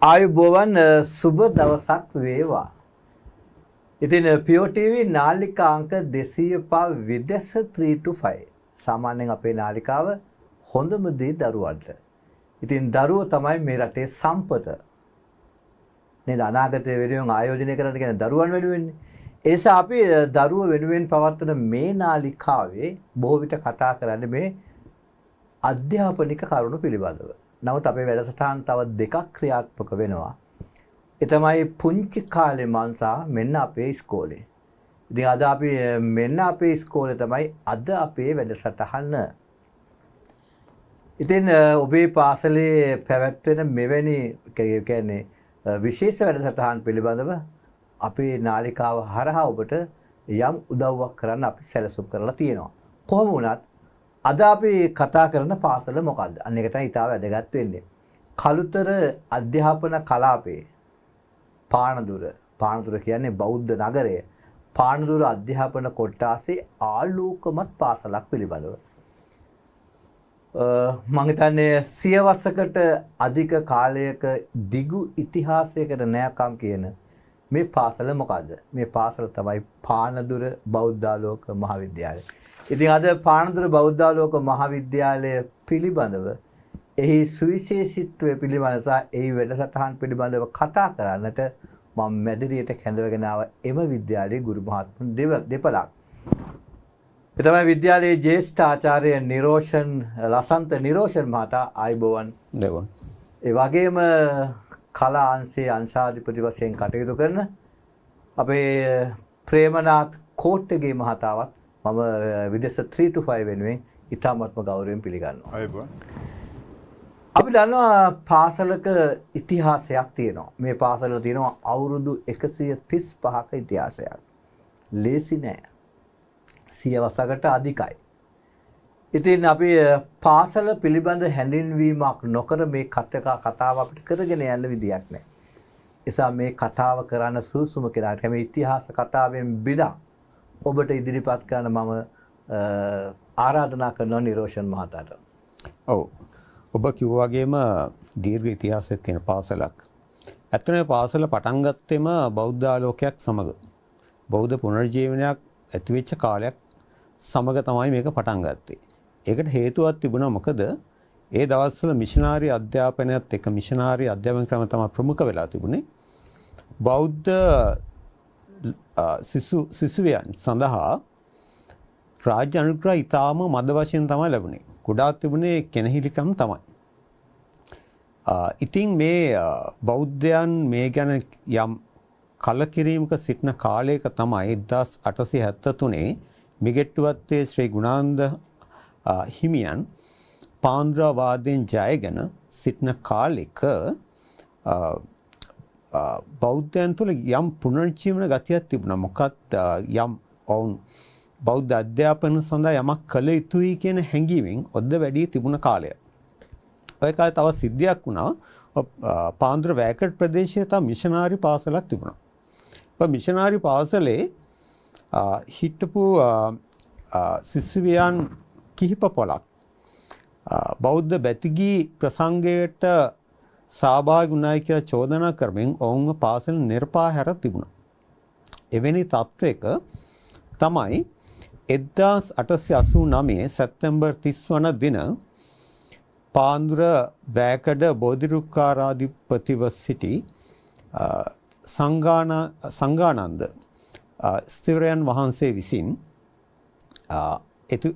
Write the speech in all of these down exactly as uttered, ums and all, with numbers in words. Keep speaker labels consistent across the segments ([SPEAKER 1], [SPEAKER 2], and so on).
[SPEAKER 1] ආයුබෝවන් සුබ දවසක් වේවා. ඉතින් පියෝ ටීවී නාලිකා අංක දෙසිය පහ විදෙස් three to five. සාමාන්‍යයෙන් අපේ නාලිකාව හොඳම දේ දරුවන්ට. ඉතින් දරුවෝ තමයි මේ රටේ සම්පත. නේද? අනාගතය වෙනුවෙන් ආයෝජනය කරන්න කියන දරුවන් වෙනුවෙන්. ඒ නිසා අපි දරුවෝ වෙනුවෙන් පවත්වන මේ නාලිකාවේ බොහෝ විට කතා කරන්නේ මේ අධ්‍යාපනික කරුණු පිළිබඳව. නමුත් අපේ වැඩසටහන් තව දෙකක් ක්‍රියාත්මක වෙනවා. ඒ තමයි පුංචි කාලේ මංසා මෙන්න අපේ ඉස්කෝලේ. ඉතින් අද අපි මෙන්න අපේ ඉස්කෝලේ තමයි අද අපේ වැඩසටහන. ඉතින් ඔබේ පාසලේ පැවැත්වෙන මෙවැනි කියන්නේ විශේෂ වැඩසටහන් පිළිබඳව අපේ නාලිකාව හරහා ඔබට යම් උදව්වක් කරන්න අපි සැලසුම් කරලා තියෙනවා. කොහොම වුණත් අද අපි කතා කරන පාසල මොකද්ද? අන්න ඒක තමයි ඉතාල වැදගත් වෙන්නේ. කළුතර අධ්‍යාපන කලාපයේ පානදුර පානදුර කියන්නේ බෞද්ධ නගරය. පානදුර අධ්‍යාපන කොට්ටාසේ ආලෝකමත් පාසලක් පිළිබඳව. මම හිතන්නේ සියවසකට අධික කාලයක දිගු ඉතිහාසයකට නැකම් කියන මේ පාසල මොකද්ද? මේ පාසල තමයි පානදුර බෞද්ධාලෝක මහාවිද්‍යාලය. ඉතින් අද පානදුර බෞද්ධාලෝක මහාවිද්‍යාලය පිළිබඳව එහි සුවිශේෂීත්වය පිළිබඳව සහ එහි වැඩසටහන් පිළිබඳව කතා කරන්නට මම මැදිරියට කැඳවගෙන ආව එම විද්‍යාලයේ ගුරු මහත්මුන් දෙපළක්. ඒ තමයි විද්‍යාලයේ ජ්‍යෙෂ්ඨ ආචාර්ය නිරෝෂන් ලසන්ත නිරෝෂන් මහතා ආයුබෝවන් දෙවොන්. ඒ වගේම කලා අංශයේ අංශාධිපති වශයෙන් කටයුතු කරන අපේ ප්‍රේමනාත් කෝට්ටගේ මහතාවත් මම විදෙස් three to five වෙනුවෙන් ඉතාමත්ම ගෞරවයෙන් පිළිගන්නවා.
[SPEAKER 2] ආයුබෝවන්.
[SPEAKER 1] අපි දන්නවා පාසලක ඉතිහාසයක් තියෙනවා. මේ පාසල තියෙනවා අවුරුදු එකසිය තිස් පහක ඉතිහාසයක්. ලේසි නෑ. සියවසකට අධිකයි. ඉතින් අපි පාසල පිළිබඳ හැඳින්වීමක් නොකර මේ කතා කතාව අපිට කරගෙන යන්න විදියක් නෑ. නිසා මේ කතාව කරන්න සුසුම කෙනාට මේ ඉතිහාස කතාවෙන් බිඳක් ඔබට ඉදිරිපත් කරන්න මම ආරාධනා කරනවා නිරෝෂන් මහතාට.
[SPEAKER 2] ඔව්. ඔබ කිව්වා වගේම දීර්ඝ ඉතිහාසයක් තියෙන පාසලක්. ඇත්තටම මේ පාසල පටන් ගත්තෙම බෞද්ධ ආලෝකයක් සමග. බෞද්ධ පුනර්ජීවනයක් ඇතිවෙච්ච කාලයක් සමග තමයි මේක පටන් ගත්තේ. ඒකට හේතුවක් තිබුණා මොකද ඒ දවස්වල මිෂනාරි අධ්‍යාපනයත් එක්ක මිෂනාරි අධ්‍යාපන ක්‍රම තමයි ප්‍රමුඛ වෙලා තිබුණේ. බෞද්ධ සිසු සිසුවියන් සඳහා රාජ්‍ය අනුග්‍රහ ඉතාම මද වශයෙන් තමයි ලැබුණේ. ගොඩාක් තිබුණේ කෙනහිලිකම් තමයි. ඉතින් මේ බෞද්ධයන් මේ ගැන යම් කලකිරීමක සිටින කාලයක තමයි එක්දාස් අටසිය හැත්තෑ තුනේ මිගෙට්ටුවත්තේ ශ්‍රී ගුණානන්ද හිමියන් පාන්ද්‍රවාදයෙන් ජයගෙන සිටින කාලෙක බෞද්ධයන් තුළ යම් පුනර්ජීවන ගතියක් තිබුණා. මොකක්ද යම් ඔවුන් බෞද්ධ අධ්‍යාපන සඳහා යමක් කළ යුතුයි කියන හැඟීමෙන් ඔද්ද වැඩි තිබුණ කාලය. ඔය කාලේ තව සිද්ධියක් වුණා. පාන්දුර වැකට් ප්‍රදේශයේ තව මිෂනාරි පාසලක් තිබුණා. ඔය මිෂනාරි පාසලේ හිටපු සිසුවියන් කිහිප පොලක් බෞද්ධ බැතිගී ප්‍රසංගයට සහභාගී වුණායි කියලා චෝදනා කරමින් ඔවුන්ව පාසල නිර්පා හැර තිබුණා. එවැනි තත්වයක තමයි එක්දාස් අටසිය අසූ නවය සැප්තැම්බර් තිස් වන දින පාන්දුර වැකඩ බෝධිරුක්කාරාධිපතිව සිටි සංඝානන්ද ස්ථවිරයන් වහන්සේ විසින් එතු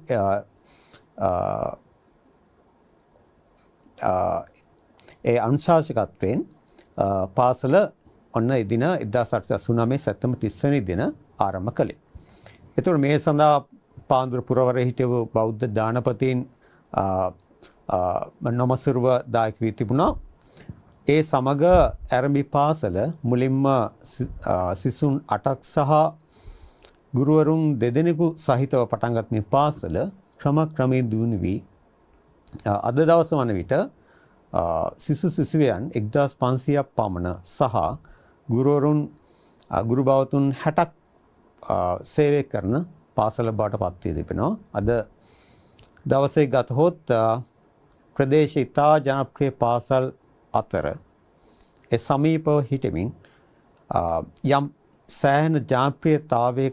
[SPEAKER 2] ඒ අනුශාසකත්වයෙන් පාසල ඔන්න එදින එක්දාස් අටසිය අසූ නවය සැප්තැම්බර් තිස් වෙනි දින ආරම්භ කළේ. එතකොට මේ සඳහා පාන්දුර පුරවරේ හිටපු බෞද්ධ දානපතීන් නොමසුරුව දායක වී තිබුණා. ඒ සමග ඇරඹි පාසල මුලින්ම සිසුන් අටක් සහ ගුරුවරුන් දෙදෙනෙකු සහිතව පටන්ගත් මේ පාසල ක්‍රම ක්‍රමයෙන් දියුණු වී අද දවස වන විට සිසු සිසුවියන් එක්දාස් පන්සියයක් පමණ සහ ගුරුවරුන් ගුරු භාවතුන් හැටක් සේවය කරන පාසල බවට පත් වී තිබෙනවා. අද දවසේ ගතහොත් ප්‍රදේශ ඉතා ජනප්‍රිය පාසල් අතර ඒ සමීපව හිටමින් යම් සෑහෙන ජාප්‍රියතාවයක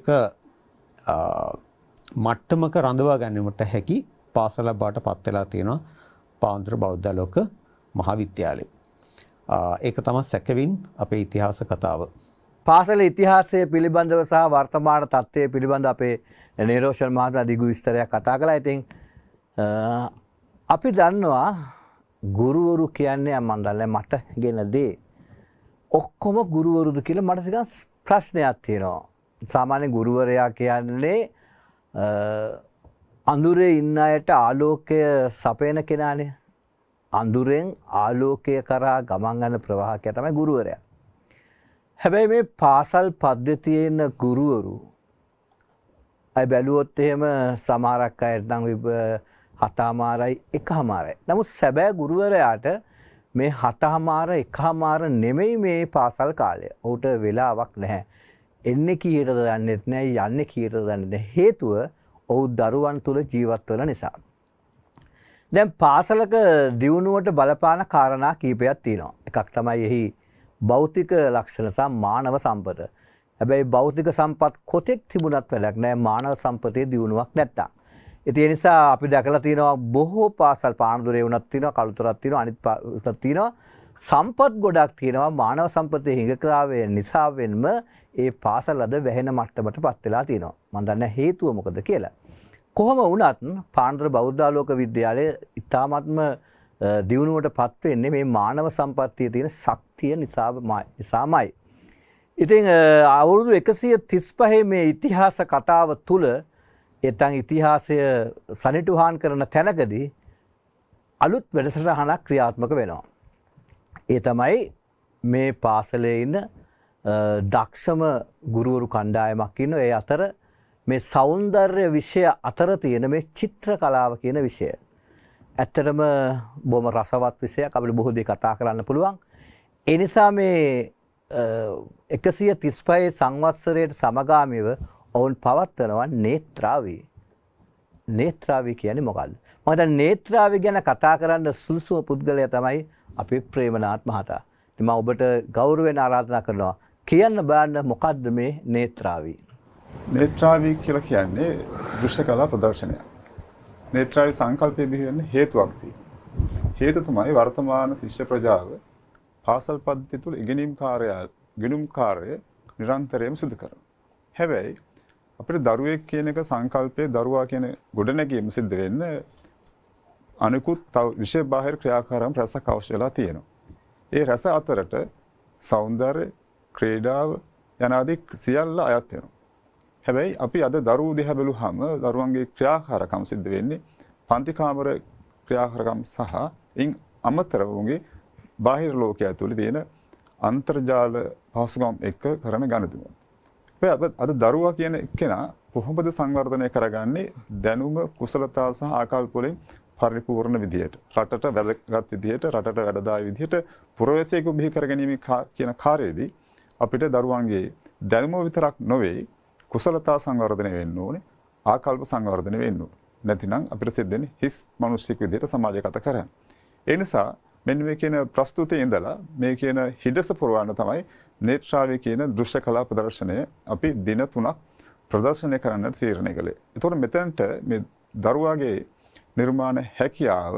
[SPEAKER 2] මට්ටමක රඳවා ගැනීමට හැකි පාසල බවට පත් වෙලා තියෙනවා පාන්දුර බෞද්ධාලෝක මහාවිද්‍යාලය. ඒක තමයි සැකවින් අපේ ඉතිහාස කතාව.
[SPEAKER 1] පාසල ඉතිහාසය පිළිබඳව සහ වර්තමාන තත්ත්වය පිළිබඳ අපේ නිරෝෂන් මහතා දිගු විස්තරයක් කතා කළා. ඉතින් අපි දන්නවා ගුරුවරු කියන්නේ මම දන්නේ මට ගෙන දේ ඔක්කොම ගුරුවරුද කියලා මට ටිකක් ප්‍රශ්නයක් තියෙනවා. සාමාන්‍ය ගුරුවරයා කියන්නේ අඳුරේ ඉන්න අයට ආලෝකය සපයන කෙනානේ. අඳුරෙන් ආලෝකය කරා ගමන් යන ප්‍රවාහකයා තමයි ගුරුවරයා. හැබැයි මේ පාසල් පද්ධතියේ ඉන්න ගුරුවරු අය බැලුවොත් එහෙම සමහරක් අයට නම් හතමාරයි එකමාරයි. නමුත් සැබෑ ගුරුවරයාට මේ හතමාර එකමාර නෙමෙයි මේ පාසල් කාලය. ඌට වෙලාවක් නැහැ. එන්නේ කීයටද දන්නේ නැහැ, යන්නේ කීයටද දන්නේ නැහැ. හේතුව ඔව් දරුවන් තුල ජීවත් වෙන නිසා. දැන් පාසලක දියුණුවට බලපාන කාරණා කීපයක් තියෙනවා. එකක් තමයි එහි භෞතික ලක්ෂණ සහ මානව සම්පත. හැබැයි භෞතික සම්පත් කොතෙක් තිබුණත් වැඩක් නැහැ මානව සම්පතේ දියුණුවක් නැත්තම්. ඉතින් ඒ නිසා අපි දැකලා තියෙනවා බොහෝ පාසල් පානදුරේ වුණත් තියෙනවා, කළුතරක් තියෙනවා, අනිත් පාසල් තියෙනවා. සම්පත් ගොඩක් තියෙනවා මානව සම්පතේ හිඟකාවේ නිසා වෙන්ම ඒ පාසල් අද වැහෙන මට්ටමට පත් වෙලා තියෙනවා. මම දන්නේ හේතුව මොකද කියලා. කොහොම වුණත් පානදුර බෞද්ධාලෝක විද්‍යාලය ඉතාමත්ම දියුණුවට පත් වෙන්නේ මේ මානව සම්පත්තියේ තියෙන ශක්තිය නිසාමයි. ඉතින් අවුරුදු එකසිය තිස් පහේ මේ ඉතිහාස කතාව තුල එතන් ඉතිහාසය සනිටුහාන් කරන තැනකදී අලුත් වැඩසටහනක් ක්‍රියාත්මක වෙනවා. ඒ තමයි මේ පාසලේ ඉන්න දක්ෂම ගුරුවරු කණ්ඩායමක් ඉන්නවා. ඒ අතර මේ සෞන්දර්ය විෂය අතර තියෙන මේ චිත්‍ර කලාව කියන විෂය. ඇත්තටම බොහොම රසවත් විෂයක්. අපිට බොහෝ දේ කතා කරන්න පුළුවන්. ඒ නිසා මේ එකසිය තිස් පහේ සංවත්සරයට සමගාමීව ඔවුන් පවත්වනවා නේත්‍රාවි. නේත්‍රාවි කියන්නේ මොකක්ද? මම දැන් නේත්‍රාවි ගැන කතා කරන්න සුළුසුම පුද්ගලයා තමයි අපේ ප්‍රේමනාත් මහතා. ඉතින් මම ඔබට ගෞරවයෙන් ආරාධනා කරනවා කියන්න බලන්න මොකද්ද මේ නේත්‍රාවි?
[SPEAKER 3] නේත්‍රාවි කියලා කියන්නේ දෘශ්‍ය කලා ප්‍රදර්ශනය. නේත්‍රාවි සංකල්පය බිහි වෙන්නේ හේතුවක් තියෙනවා. හේතු තමයි වර්තමාන ශිෂ්‍ය ප්‍රජාව පාසල් පද්ධතිය තුළ ඉගෙනීම් කාර්යය, ගිණුම් කාර්යය නිරන්තරයෙන්ම සිදු කරනවා. හැබැයි අපිට දරුවෙක් කියන එක සංකල්පයේ දරුවා කියන ගොඩනැගීම සිද්ධ වෙන්න අනිකුත් තව විශේෂ බාහිර ක්‍රියාකාරම් රසක් අවශ්‍ය වෙලා තියෙනවා. ඒ රස අතරට සෞන්දර්ය, ක්‍රීඩාව යන ආදී සියල්ල අයත් වෙනවා. හැබැයි අපි අද දරුවෝ දිහා බැලුවහම දරුවන්ගේ ක්‍රියාකාරකම් සිද්ධ වෙන්නේ පන්ති කාමර ක්‍රියාකාරකම් සහ ඉන් අමතරව උන්ගේ බාහිර ලෝකය ඇතුළේ තියෙන අන්තර්ජාල පහසුකම් එක්ක කරන ගනුදෙනු. අද දරුවා කියන කෙනා කොහොමද සංවර්ධනය කරගන්නේ දැනුම, කුසලතා සහ ආකල්ප වලින් පරිපූර්ණ විදියට, රටට වැදගත් විදියට, රටට වැඩදායි විදියට පුරවැසියෙකු බිහි කරගැනීම කියන කාර්යයේදී අපිට දරුවන්ගේ දැනුම විතරක් නොවේ කුසලතා සංවර්ධනය වෙන්න ඕනේ, ආකල්ප සංවර්ධනය වෙන්න ඕනේ. නැතිනම් අපිට සිද්ධ වෙන්නේ හිස් මිනිස්සෙක් විදියට සමාජගත කරන්න. ඒ නිසා මෙන්න මේ කියන ප්‍රස්තුතයේ ඉඳලා මේ කියන හිඩස පුරවන්න තමයි නේත්‍රාවි කියන දෘශ්‍ය කලා ප්‍රදර්ශනය අපි දින තුනක් ප්‍රදර්ශනය කරන්නට තීරණය කළේ. ඒතකොට මෙතනට මේ දරුවාගේ නිර්මාණ හැකියාව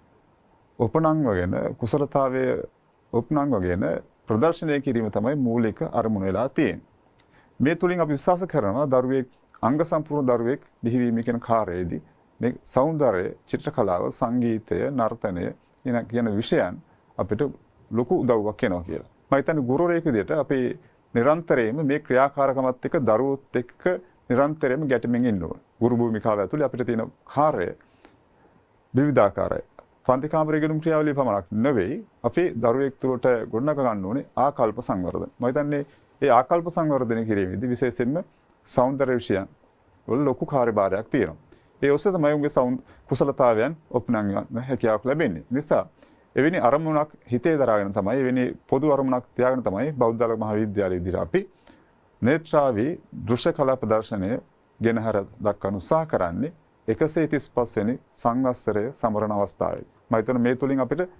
[SPEAKER 3] උපනංවගෙන කුසලතාවයේ උපනංවගෙන ප්‍රදර්ශනය කිරීම තමයි මූලික අරමුණ වෙලා තියෙන්නේ. මේ තුලින් අපි විශ්වාස කරනවා දරුවෙක් අංග සම්පූර්ණ දරුවෙක් බිහිවීම කියන කාර්යයේදී මේ සෞන්දර්ය, චිත්‍ර කලාව, සංගීතය, නර්තනය කියන විෂයන් අපිට ලොකු උදව්වක් වෙනවා කියලා. මම හිතන්නේ ගුරුවරයෙක් විදිහට අපි නිරන්තරයෙන්ම මේ ක්‍රියාකාරකමත් එක්ක දරුවොත් එක්ක නිරන්තරයෙන්ම ගැටෙමින් ඉන්න ඕනේ. ගුරු භූමිකාව ඇතුලේ අපිට තියෙන කාර්යය විවිධාකාරයි. පන්ති කාමරයේ ගුණ ක්‍රියාවලිය පමණක් නෙවෙයි අපි දරුවෙක් තුළට ගොඩනගා ගන්න ඕනේ ආකල්ප සංවර්ධන. මම හිතන්නේ ඒ ආකල්ප සංවර්ධනය කිරීමේදී විශේෂයෙන්ම සෞන්දර්ය විෂයන් වල ලොකු කාර්යභාරයක් තියෙනවා. ඒ ඔස්සේ තමයි උන්ගේ සෞන්ද කුසලතාවයන් ඔප්නංගන හැකියාවක් ලැබෙන්නේ. නිසා එවැනි අරමුණක් හිතේ දරාගෙන තමයි එවැනි පොදු අරමුණක් තියාගෙන තමයි බෞද්ධාලෝක මහාවිද්‍යාලයේ විදිහට අපි නේත්‍රාවි දෘශ්‍ය කලා ප්‍රදර්ශනය ගෙනහැර දක්වන උත්සාහ කරන්නේ එකසිය තිස් පහ වෙනි සංවත්සරය සමරන අවස්ථාවේ. මම හිතන මේ තුලින් අපිට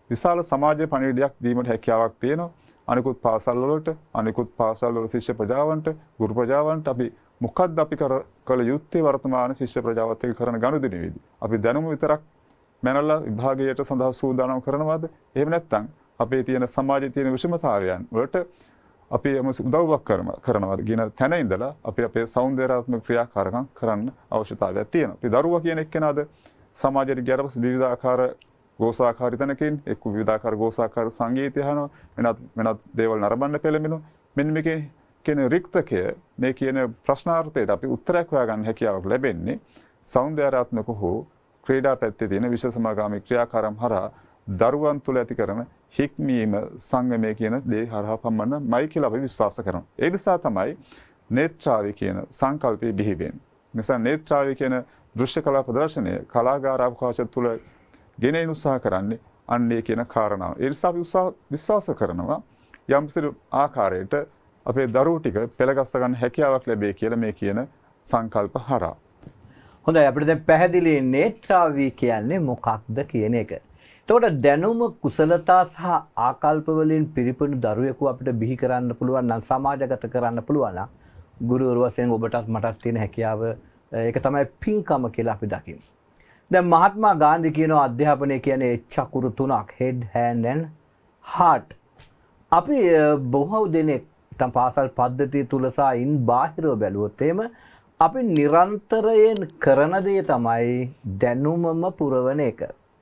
[SPEAKER 3] විශාල සමාජ පණිවිඩයක් දීමට හැකියාවක් තියෙනවා. අනිකුත් පාසල් වලට, අනිකුත් පාසල් වල ශිෂ්‍ය ප්‍රජාවන්ට, ගුරු ප්‍රජාවන්ට අපි මොකද්ද අපි කළ යුත්තේ වර්තමාන ශිෂ්‍ය ප්‍රජාවත් එක්ක කරන ගනුදෙනුවේදී? අපි දැනුම විතරක් මැනලා විභාගයට සඳහා සූදානම් කරනවද? එහෙම නැත්නම් අපේ තියෙන සමාජයේ තියෙන විෂමතාවයන් වලට අපි යම උදව්වක් කරනවද කියන තැන ඉඳලා අපි අපේ සෞන්දර්යාත්මක ක්‍රියාකාරකම් කරන්න අවශ්‍යතාවයක් තියෙනවා. අපි දරුවා කියන එක්කෙනාද සමාජයට ගියරපස් විවිධාකාර ගෝසාකාරී තැනකින් එක්ක විවිධාකාර ගෝසාකාර සංගීතය අහනවා, වෙනත් වෙනත් දේවල් නරඹන්න පෙළඹෙනවා. මෙන්න මේකේ කියන රික්තකය, මේ කියන ප්‍රශ්නාර්ථයට අපි උත්තරයක් හොයාගන්න හැකියාවක් ලැබෙන්නේ සෞන්දර්යාත්මක හෝ ක්‍රීඩා පැත්තේ තියෙන විශ්ව සමාගාමී ක්‍රියාකාරම් හරහා දරුවන් තුළ ඇති කරන හික්මීම සංගමය කියන දේ හරහා පමණයි කියලා අපි විශ්වාස කරනවා. ඒ නිසා තමයි නේත්‍රාවි කියන සංකල්පය බිහි වෙන්නේ. නිසා නේත්‍රාවි කියන දෘශ්‍ය කලා ප්‍රදර්ශනය කලාගාර අවකාශය තුළ ගෙනෙන උත්සාහ කරන්නේ අන්නේ කියන කාරණාව. ඒ නිසා අපි විශ්වාස කරනවා යම්කිසි ආකාරයකට අපේ දරුවෝ ටික පෙළගස්ස ගන්න හැකියාවක් ලැබේ කියලා මේ කියන සංකල්ප හරහා.
[SPEAKER 1] හොඳයි, අපිට දැන් පැහැදිලි නේත්‍රාවි කියන්නේ මොකක්ද කියන එක. එතකොට දැනුම, කුසලතා සහ ආකල්ප වලින් පිරිපුණු දරුවෙකු අපිට බිහි කරන්න පුළුවන් නම්, සමාජගත කරන්න පුළුවන් නම්, ගුරුවරු වශයෙන් ඔබටත් මටත් තියෙන හැකියාව ඒක තමයි පින්කම කියලා අපි දකිමු. දැන් මහත්මා ගාන්ධි කියනවා අධ්‍යාපනය කියන්නේ චක්‍ර තුනක්, head, hand and heart. අපි බොහෝ දෙනෙක් තම පාසල් පද්ධතිය තුල සහ ඉන් බාහිරව බැලුවොත් එහෙම අපි නිරන්තරයෙන් කරන දේ තමයි දැනුමම පුරවන එක.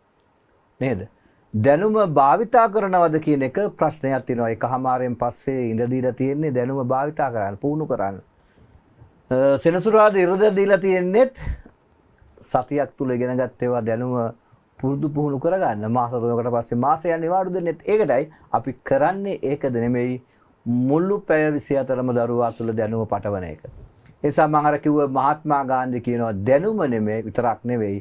[SPEAKER 1] නේද? දැනුම භාවිතා කරනවද කියන එක ප්‍රශ්නයක් තියෙනවා. එකමාරෙන් පස්සේ ඉඳ දීලා තියෙන්නේ දැනුම භාවිතා කරන්න, පුහුණු කරන්න. සෙනසුරාදා ඉරද දීලා තියෙන්නේත් සතියක් තුල ඉගෙන ගත්ත ඒවා දැනුම පුරුදු පුහුණු කරගන්න. මාස තුනකට පස්සේ මාසයක් නිවාඩු දෙන්නෙත් ඒකටයි. අපි කරන්නේ ඒකද නෙමෙයි, මුළු පැය විසිහතරම දරුවා තුල දැනුම පටවන එක. ඒ නිසා මම අර කිව්ව මහත්මා ගාන්ධි කියනවා දැනුම නෙමෙයි විතරක් නෙවෙයි,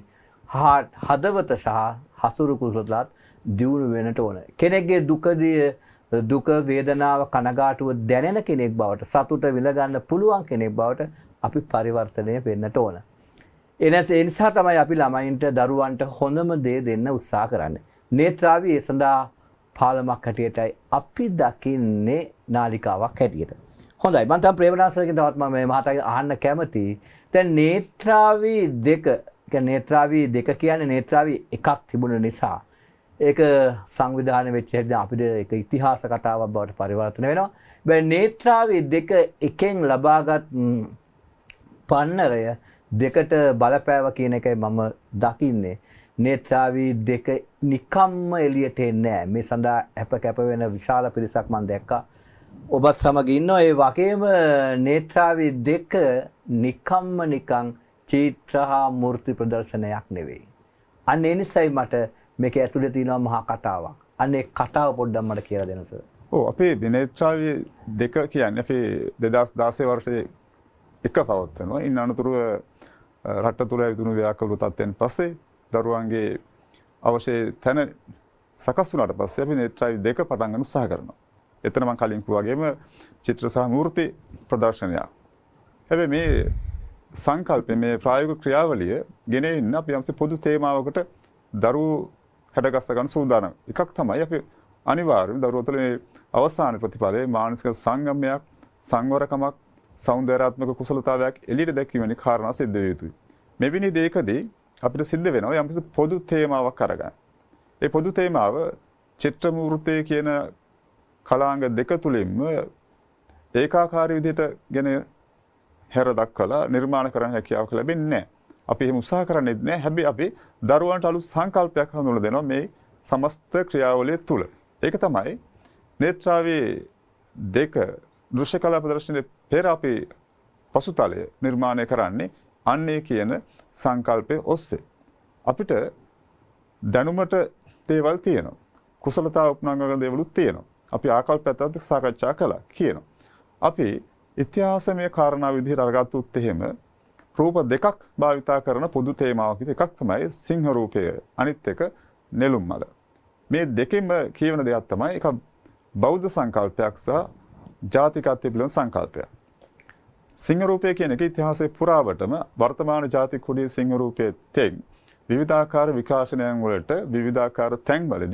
[SPEAKER 1] හදවත සහ හසුරු කුසලත් දියුණු වෙන්නට ඕන. කෙනෙක්ගේ දුකදී දුක, වේදනාව, කනගාටුව දැනෙන කෙනෙක් බවට, සතුට විඳ ගන්න පුළුවන් කෙනෙක් බවට අපි පරිවර්තනය වෙන්නට ඕන. එනස ඒ නිසා තමයි අපි ළමයින්ට, දරුවන්ට හොඳම දේ දෙන්න උත්සාහ කරන්නේ. නේත්‍රාවි ඒ සඳහා පාලමක් හැටියටයි අපි දකින්නේ, නාලිකාවක් හැටියට. හොඳයි, මම තමයි ප්‍රේමදාසගෙන් තවත් මම මේ මහතාගේ අහන්න කැමතියි. දැන් නේත්‍රාවි දෙක, කියන්නේ නේත්‍රාවි දෙක කියන්නේ නේත්‍රාවි එකක් තිබුණ නිසා ඒක සංවිධානය වෙච්ච හැටි අපිට ඒක ඉතිහාස කතාවක් බවට පරිවර්තන වෙනවා. බෑ නේත්‍රාවි දෙක එකෙන් ලබාගත් පන්නරය දෙකට බලපෑව කියන එකයි මම දකින්නේ. නේත්‍රාවි දෙක නිකම්ම එළියට එන්නේ නැහැ. මේ සඳහා අප කැප වෙන විශාල පිරිසක් මම දැක්කා. ඔබත් සමග ඉන්නවා. ඒ වගේම නේත්‍රාවි දෙක නිකම්ම නිකං චිත්‍ර හා මූර්ති ප්‍රදර්ශනයක් නෙවෙයි. අන්න ඒ නිසයි මට මේක ඇතුලේ තියෙනවා මහා කතාවක්. අන්න ඒ කතාව පොඩ්ඩක් මට කියලා දෙන්න සර්.
[SPEAKER 3] ඔව්, අපේ නේත්‍රාවි දෙක කියන්නේ අපේ දෙදාස් දාසය වර්ෂයේ එක පවත්වනවා. ඉන් අනතුරුව රට තුළ විදුණු ව්‍යාකූල තත්ත්වයන් පස්සේ දරුවන්ගේ අවශ්‍ය තැන සකස් වුණාට පස්සේ අපි නේත්‍රාවි දෙක පටන් ගන්න උත්සාහ කරනවා. එතන මම කලින් කිව්වා වගේම චිත්‍ර සහ මූර්ති ප්‍රදර්ශනයක්. හැබැයි මේ සංකල්ප, මේ ප්‍රායෝගික ක්‍රියාවලිය ගෙන එන්න අපි යම්සේ පොදු තේමාවකට දරුවෝ හැඩගස්ස ගන්න සූදානම්. එකක් තමයි අපි අනිවාර්යයෙන් දරුවෝ තුළ මේ අවසාන ප්‍රතිඵලයේ මානසික සංගමයක්, සංවරකමක්, සෞන්දර්යාත්මක කුසලතාවයක් එළියට දැක්වීමේ කාරණා සිද්ධ විය යුතුයි. මෙවැනි දෙයකදී අපිට සිද්ධ වෙනවා යම්කිසි පොදු තේමාවක් අරගන්න. ඒ පොදු තේමාව චිත්‍ර මූර්තිය කියන කලාංග දෙක තුලින්ම ඒකාකාරී විදිහට ගෙන හැර දක්වලා නිර්මාණ කරන්න හැකියාවක් ලැබෙන්නේ නැහැ. අපි එහෙම උත්සාහ කරන්නේ නැහැ. හැබැයි අපි දරුවන්ට අලුත් සංකල්පයක් හඳුන්වලා දෙනවා මේ සමස්ත ක්‍රියාවලිය තුල. ඒක තමයි නේත්‍රාවි දෙක දෘශ්‍ය කලා ප්‍රදර්ශනයේ පෙර අපි පසුතලය නිර්මාණය කරන්නේ අන්නේ කියන සංකල්පයේ ඔස්සේ. අපිට දැනුමට දේවල් තියෙනවා. කුසලතාව උපනංගන දේවලුත් තියෙනවා. අපි ආකල්පයත් සාකච්ඡා කළා කියනවා. අපි ඉතිහාසමය කාරණා විදිහට අරගත්තොත් එහෙම රූප දෙකක් භාවිතා කරන පොදු තේමාවක් විදිහට එකක් තමයි සිංහ රූපය, අනිත් එක නෙළුම් මල. මේ දෙකෙන්ම කියවන දෙයක් තමයි එක බෞද්ධ සංකල්පයක් සහ ජාතිකත්වයේ පිළිබඳ සංකල්පයක්. සිංහ රූපය කියන එක ඉතිහාසයේ පුරාවටම වර්තමාන ජාතික කුඩියේ සිංහ රූපයේ තෙන් විවිධාකාර විකාශනයන් වලට විවිධාකාර තැන්වලදී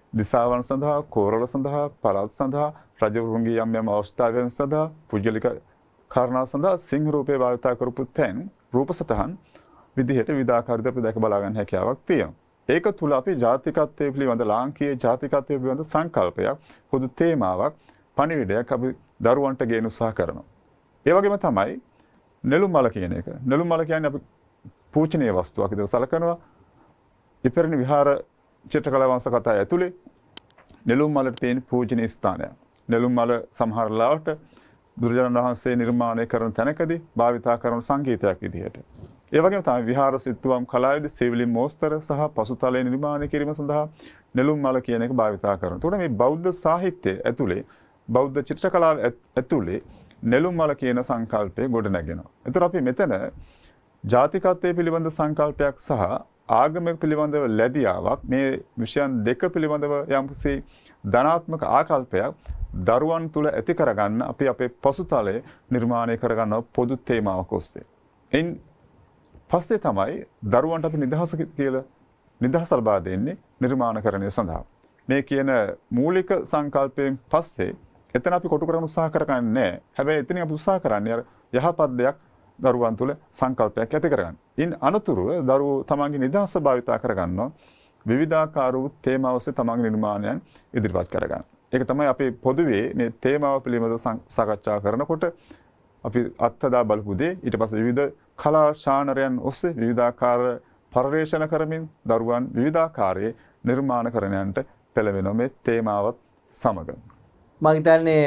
[SPEAKER 3] දිසාවන් සඳහා, කෝරළ සඳහා, පළාත් සඳහා, රජවරුන්ගේ යම් යම් අවස්ථාවන් සඳහා, පුජ්‍යලික කාරණා සඳහා සිංහ රූපේ භාවිත කරපු තැන් රූප සටහන් විදිහට විවිධාකාරයට අපි දැක බලා ගන්න හැකියාවක් තියෙනවා. ඒක තුල අපි ජාතිකත්වයේ පිළිබඳ ලාංකීය ජාතිකත්වයේ පිළිබඳ සංකල්පයක්, පොදු තේමාවක්, පණිවිඩයක් අපි දරුවන්ට ගේන උත්සාහ කරනවා. ඒ වගේම තමයි නෙළුම් මල කියන එක. නෙළුම් මල කියන්නේ අපි පූජනීය වස්තුවක් විදිහට සලකනවා. ඉපැරණි විහාර චිත්‍රකලා වංශ කතා ඇතුලේ නෙළුම් මලට තියෙන පූජනීය ස්ථානයක්. නෙළුම් මල සමහර ලාවට බුදුරජාණන් වහන්සේ නිර්මාණය කරන තැනකදී භාවිතා කරන සංගීතයක් විදිහට. ඒ වගේම තමයි විහාර සිතුවම් කලාවේදී සෙවිලින් මෝස්තර සහ පසුතලයේ නිර්මාණය කිරීම සඳහා නෙළුම් මල කියන එක භාවිතා කරනවා. එතකොට මේ බෞද්ධ සාහිත්‍යයේ ඇතුලේ බෞද්ධ චිත්‍රකලාව ඇතුලේ නෙළුම් මල කියන සංකල්පය ගොඩනගෙනවා. එතකොට අපි මෙතන ජාතිකත්වයේ පිළිබඳ සංකල්පයක් සහ ආගමික පිළිබඳව ලැබියාවක් මේ විෂයන් දෙක පිළිබඳව යම්කිසි ධනාත්මක ආකල්පයක් දරුවන් තුල ඇති කරගන්න අපි අපේ පසුතලයේ නිර්මාණය කරගන්න පොදු තේමාවක් ඔස්සේ. එයින් පස්සේ තමයි දරුවන්ට අපි නිදහස කියලා නිදහස ලබා දෙන්නේ නිර්මාණකරණය සඳහා. මේ කියන මූලික සංකල්පයෙන් පස්සේ එතන අපි කොටු කරන්න උත්සාහ කරන්නේ නැහැ. හැබැයි එතනින් අපි උත්සාහ කරන්නේ අර යහපත් දෙයක් දරුවන් තුල සංකල්පයක් ඇති කරගන්න. ඉන් අනතුරුව දරුවෝ තමන්ගේ නිදහස භාවිතා කරගන්නවා විවිධාකාර වූ තේමා ඔස්සේ තමන්ගේ නිර්මාණයන් ඉදිරිපත් කරගන්න. ඒක තමයි අපි පොදුවේ මේ තේමාව පිළිබඳව සාකච්ඡා කරනකොට අපි අත්දැක බලපු දේ. ඊට පස්සේ විවිධ කලා ශානරයන් ඔස්සේ විවිධාකාර පරිවේෂණ කරමින් දරුවන් විවිධාකාරයේ නිර්මාණකරණයන්ට පෙළවෙනවා මේ තේමාවත් සමග.
[SPEAKER 1] මම හිතන්නේ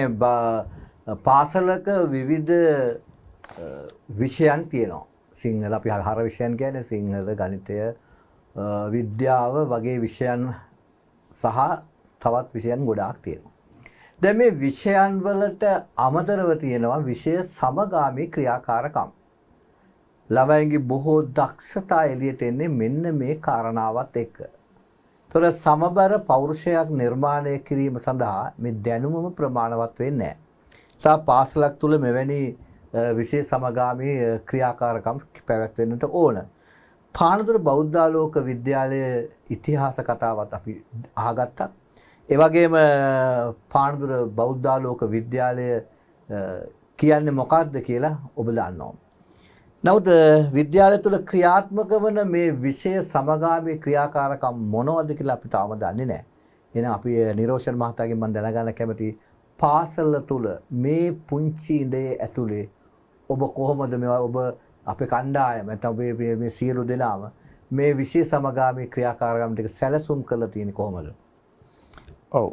[SPEAKER 1] පාසලක විවිධ විෂයන් තියෙනවා. සිංහල අපි හර විෂයන් කියන්නේ සිංහල, ගණිතය, විද්‍යාව වගේ විෂයන් සහ තවත් විෂයන් ගොඩාක් තියෙනවා. දැන් මේ විෂයන් වලට අමතරව තියෙනවා විෂය සමගාමී ක්‍රියාකාරකම්. ළමයින්ගේ බොහෝ දක්ෂතා එළියට එන්නේ මෙන්න මේ කාරණාවත් එක්ක. තොර සමබර පෞරුෂයක් නිර්මාණය කිරීම සඳහා මේ දැනුමම ප්‍රමාණවත් වෙන්නේ නැහැ. සා පාසලක් තුල මෙවැනි විශේෂ සමගාමී ක්‍රියාකාරකම් පැවැත්වෙන්නට ඕන. පානදුර බෞද්ධාලෝක විද්‍යාලයේ ඉතිහාස කතාවත් අපි අහගත්තා. ඒ වගේම පානදුර බෞද්ධාලෝක විද්‍යාලය කියන්නේ මොකක්ද කියලා ඔබ දන්නවා. නමුත් විද්‍යාලය තුළ ක්‍රියාත්මක වන මේ විෂය සමගාමී ක්‍රියාකාරකම් මොනවද කියලා අපි තාම දන්නේ නැහැ. එහෙනම් අපි නිරෝෂන් මහතාගෙන් මම දැනගන්න කැමතියි පාසල තුළ මේ පුංචි ඉඳේ ඇතුලේ ඔබ කොහොමද මේවා ඔබ අපේ කණ්ඩායම නැත්නම් මේ මේ සියලු දෙනාම මේ විෂය සමගාමී ක්‍රියාකාරකම් ටික සැලසුම් කරලා තියෙන්නේ කොහොමද?
[SPEAKER 2] ඔව්.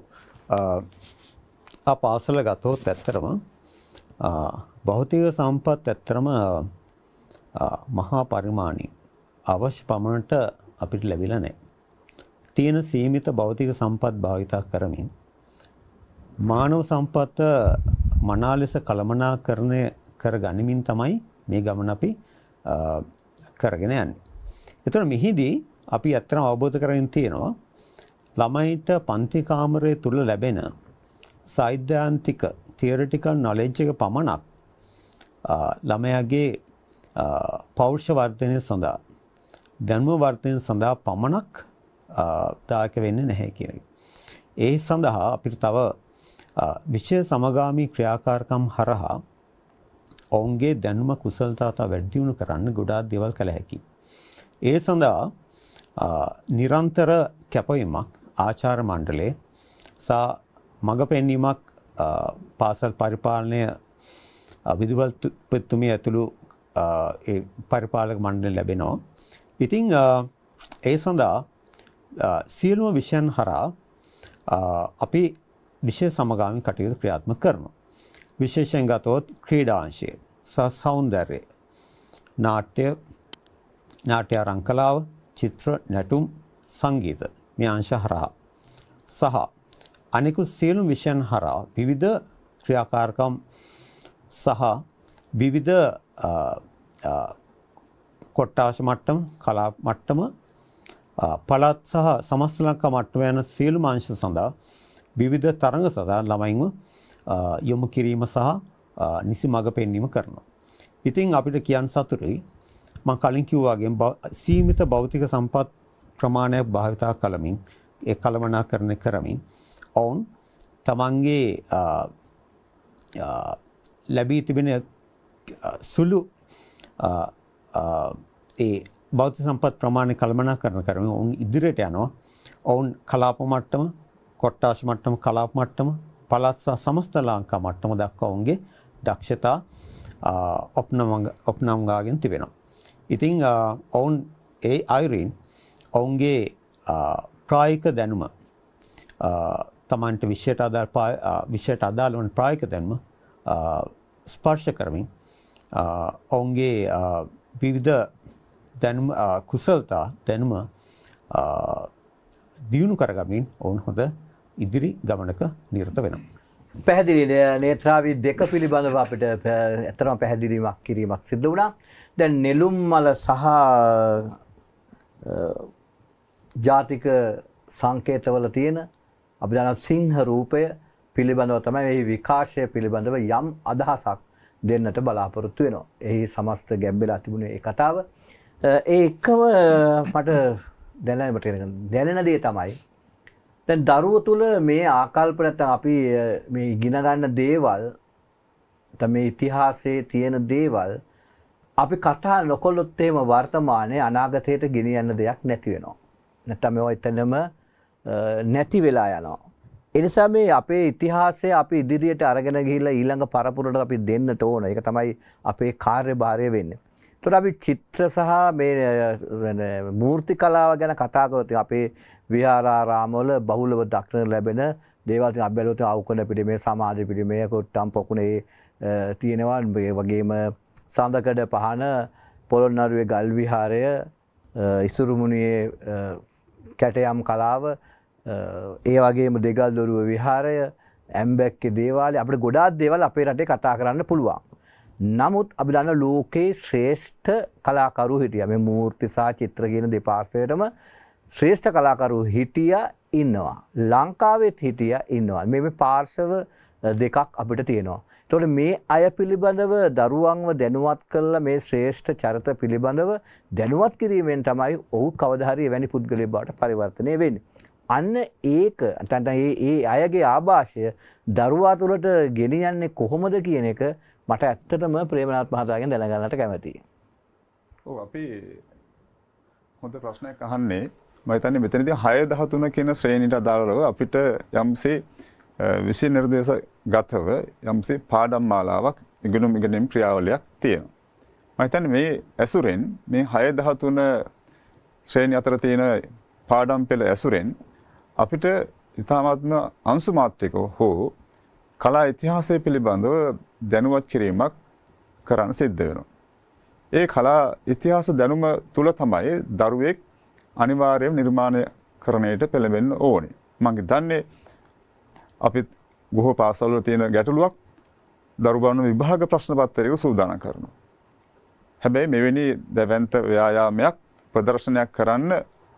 [SPEAKER 2] ආ පාසල ගත්තොත් ඇත්තටම භෞතික සම්පත් ඇත්තටම මහා පරිමාණින් අවශ්‍ය පමණට අපිට ලැබිලා නැහැ. තියෙන සීමිත භෞතික සම්පත් භාවිතා කරමින් මානව සම්පත මනා ලෙස කළමනාකරණය කර ගනිමින් තමයි මේ ගමන අපි කරගෙන යන්නේ. ඒතර මෙහිදී අපි ඇත්තටම අවබෝධ කරගෙන තියෙනවා ළමයින්ට පන්ති කාමරය තුල ලැබෙන සෛද්ධාන්තික theoretical knowledge එක පමණක් ළමයාගේ පෞරුෂ වර්ධනය සඳහා දැනුම වර්ධනය සඳහා පමණක් දායක වෙන්නේ නැහැ කියන එක. ඒ සඳහා අපිට තව විෂය සමගාමී ක්‍රියාකාරකම් හරහා ඔවුන්ගේ දැනුම කුසලතාව වැඩි දියුණු කරන්න ගොඩාක් දේවල් කළ හැකියි. ඒ සඳහා නිරන්තර කැපවීමක් ආචාර්ය මණ්ඩලයේ සහ මඟ පෙන්වීමක් පාසල් පරිපාලනය විදුහල්පතිතුමිය ඇතුළු ඒ පරිපාලක මණ්ඩලය ලැබෙනවා. ඉතින් ඒ සඳහා සියලුම විෂයන් හරහා අපි විෂය සමගාමී කටයුතු ක්‍රියාත්මක කරනවා. විශේෂයෙන් ගතොත් ක්‍රීඩාංශය සහ සෞන්දර්යය, නාට්‍ය, නාට්‍ය අලංකලාව, චිත්‍ර, නැටුම්, සංගීත මේ අංශ හරහා සහ අනිකුත් සියලුම විෂයන් හරහා විවිධ ක්‍රියාකාරකම් සහ විවිධ කොට්ටාශ මට්ටම, කලා මට්ටම, පළාත් සහ සමස්ත ලංකා මට්ටම යන සියලුම අංශ සඳහා විවිධ තරඟ සඳහා ළමයින්ව යොමු කිරීම සහ නිසි මඟ පෙන්වීම කරනවා. ඉතින් අපිට කියන්න සතුටුයි මම කලින් කිව්වා වගේ සීමිත භෞතික සම්පත් ප්‍රමාණයක් භාවිතා කළමින් ඒ කළමනාකරණය කරමින් ඔවුන් තමන්ගේ ලැබී තිබෙන සුළු ඒ බෞද්ධ සම්පත් ප්‍රමාණය කළමනාකරණය කරමින් ඔවුන් ඉදිරියට යනවා. ඔවුන් කලාප මට්ටම, කොට්ටාශ මට්ටම, කලාප මට්ටම, පළාත් සහ සමස්ත ලංකා මට්ටම දක්වා ඔවුන්ගේ දක්ෂතා ඔප්නම් ගාගෙන තිබෙනවා. ඉතින් ඔවුන් ඒ අයුරින් ඔවුන්ගේ ප්‍රායෝගික දැනුම තමන්ට විෂයට අදාළ විෂයට අදාළ වන ප්‍රායෝගික දැනුම ස්පර්ශ කරමින් ඔවුන්ගේ විවිධ දැනුම කුසලතා දැනුම දියුණු කරගමින් ඔවුන් හොඳ ඉදිරි ගමනක නිරත වෙනවා.
[SPEAKER 1] පැහැදිලි නේත්‍රාවි දෙක පිළිබඳව අපිට ඇත්තටම පැහැදිලිමක් කිරීමක් සිද්ධ වුණා. දැන් නෙළුම් මල සහ ජාතික සංකේතවල තියෙන අපි දන්නා සිංහ රූපය පිළිබඳව තමයි මේ විකාශය පිළිබඳව යම් අදහසක් දෙන්නට බලාපොරොත්තු වෙනවා. එහි සමස්ත ගැඹෙලා තිබුණේ ඒ කතාව. ඒ එකම මට දැනෙන්නට දැනෙන දේ තමයි දැන් දරුවෝ තුල මේ ආකල්ප නැත්නම් අපි මේ ඉගෙන ගන්න දේවල් තමයි ඉතිහාසයේ තියෙන දේවල් අපි කතා නොකළොත් එහෙම වර්තමානයේ අනාගතයට ගෙනියන්න දෙයක් නැති වෙනවා. නැත්නම් මේවා එතනම නැති වෙලා යනවා. ඒ නිසා මේ අපේ ඉතිහාසය අපි ඉදිරියට අරගෙන ගිහිල්ලා ඊළඟ පරපුරට අපි දෙන්නට ඕන. ඒක තමයි අපේ කාර්යභාරය වෙන්නේ. ඒතකොට අපි චිත්‍ර සහ මේ මූර්ති කලාව ගැන කතා කරොත් අපේ විහාරාරාමවල බහුලව දක්නට ලැබෙන දේවල් තියෙන අබ්බැලුවට අවුකන පිළිමේ, සමාධි පිළිමේ, කොට්ටම් පොකුණේ තියෙනවා. ඒ වගේම සඳකඩ පහන, පොළොන්නරුවේ ගල් විහාරය, ඉසුරුමුණියේ කැටයම් කලාව, ඒ වගේම දෙගල් දොරුව විහාරය, ඇම්බැක්කේ දේවාලය, අපිට ගොඩාක් දේවල් අපේ රටේ කතා කරන්න පුළුවන්. නමුත් අපි දන්න ලෝකේ ශ්‍රේෂ්ඨ කලාකරු හිටියා. මේ මූර්ති සහ චිත්‍ර කියන දෙපාර්ශ්වයටම ශ්‍රේෂ්ඨ කලාකරු හිටියා ඉන්නවා. ලංකාවෙත් හිටියා ඉන්නවා. මේ පාර්ශව දෙකක් අපිට තියෙනවා. ඒතකොට මේ අය පිළිබඳව දරුවන්ව දැනුවත් කරලා මේ ශ්‍රේෂ්ඨ චරිත පිළිබඳව දැනුවත් කිරීමෙන් තමයි ඔහු කවදා හරි එවැනි පුද්ගලයෙක් බවට පරිවර්තනය වෙන්නේ. අන්න ඒක නැත්නම් ඒ ඒ අයගේ ආభాෂය දරුවා තුළට ගෙනියන්නේ කොහොමද කියන එක මට ඇත්තටම ප්‍රේමනාත් මහතාගෙන් දැනගන්නට කැමතියි.
[SPEAKER 3] ඔව් අපි හොඳ ප්‍රශ්නයක් අහන්නේ. මම හිතන්නේ මෙතනදී හය දහතුන කියන ශ්‍රේණියට අදාළව අපිට යම්සේ විෂය නිර්දේශ ගතව යම්සේ පාඩම් මාලාවක් ඉගෙනුම් ඉගෙනීම් ක්‍රියාවලියක් තියෙනවා. මම හිතන්නේ මේ ඇසුරෙන් මේ හය දහතුන ශ්‍රේණිය අතර තියෙන පාඩම් පෙළ ඇසුරෙන් අපිට ඊ타මාත්ම අංශු මාත්‍රිකව හෝ කලා ඉතිහාසය පිළිබඳව දැනුවත් කිරීමක් කරන්න සිද්ධ වෙනවා. ඒ කලා ඉතිහාස දැනුම තුල තමයි දරුවෙක් අනිවාර්යයෙන් නිර්මාණය කරන්නට පෙළඹෙන්න ඕනේ. මම හිතන්නේ අපි බොහෝ පාසල්වල තියෙන ගැටලුවක් දරුවන් විභාග ප්‍රශ්න පත්‍රයක සූදානම් කරනවා. හැබැයි මෙවැනි දැවැන්ත ව්‍යායාමයක් ප්‍රදර්ශනයක් කරන්න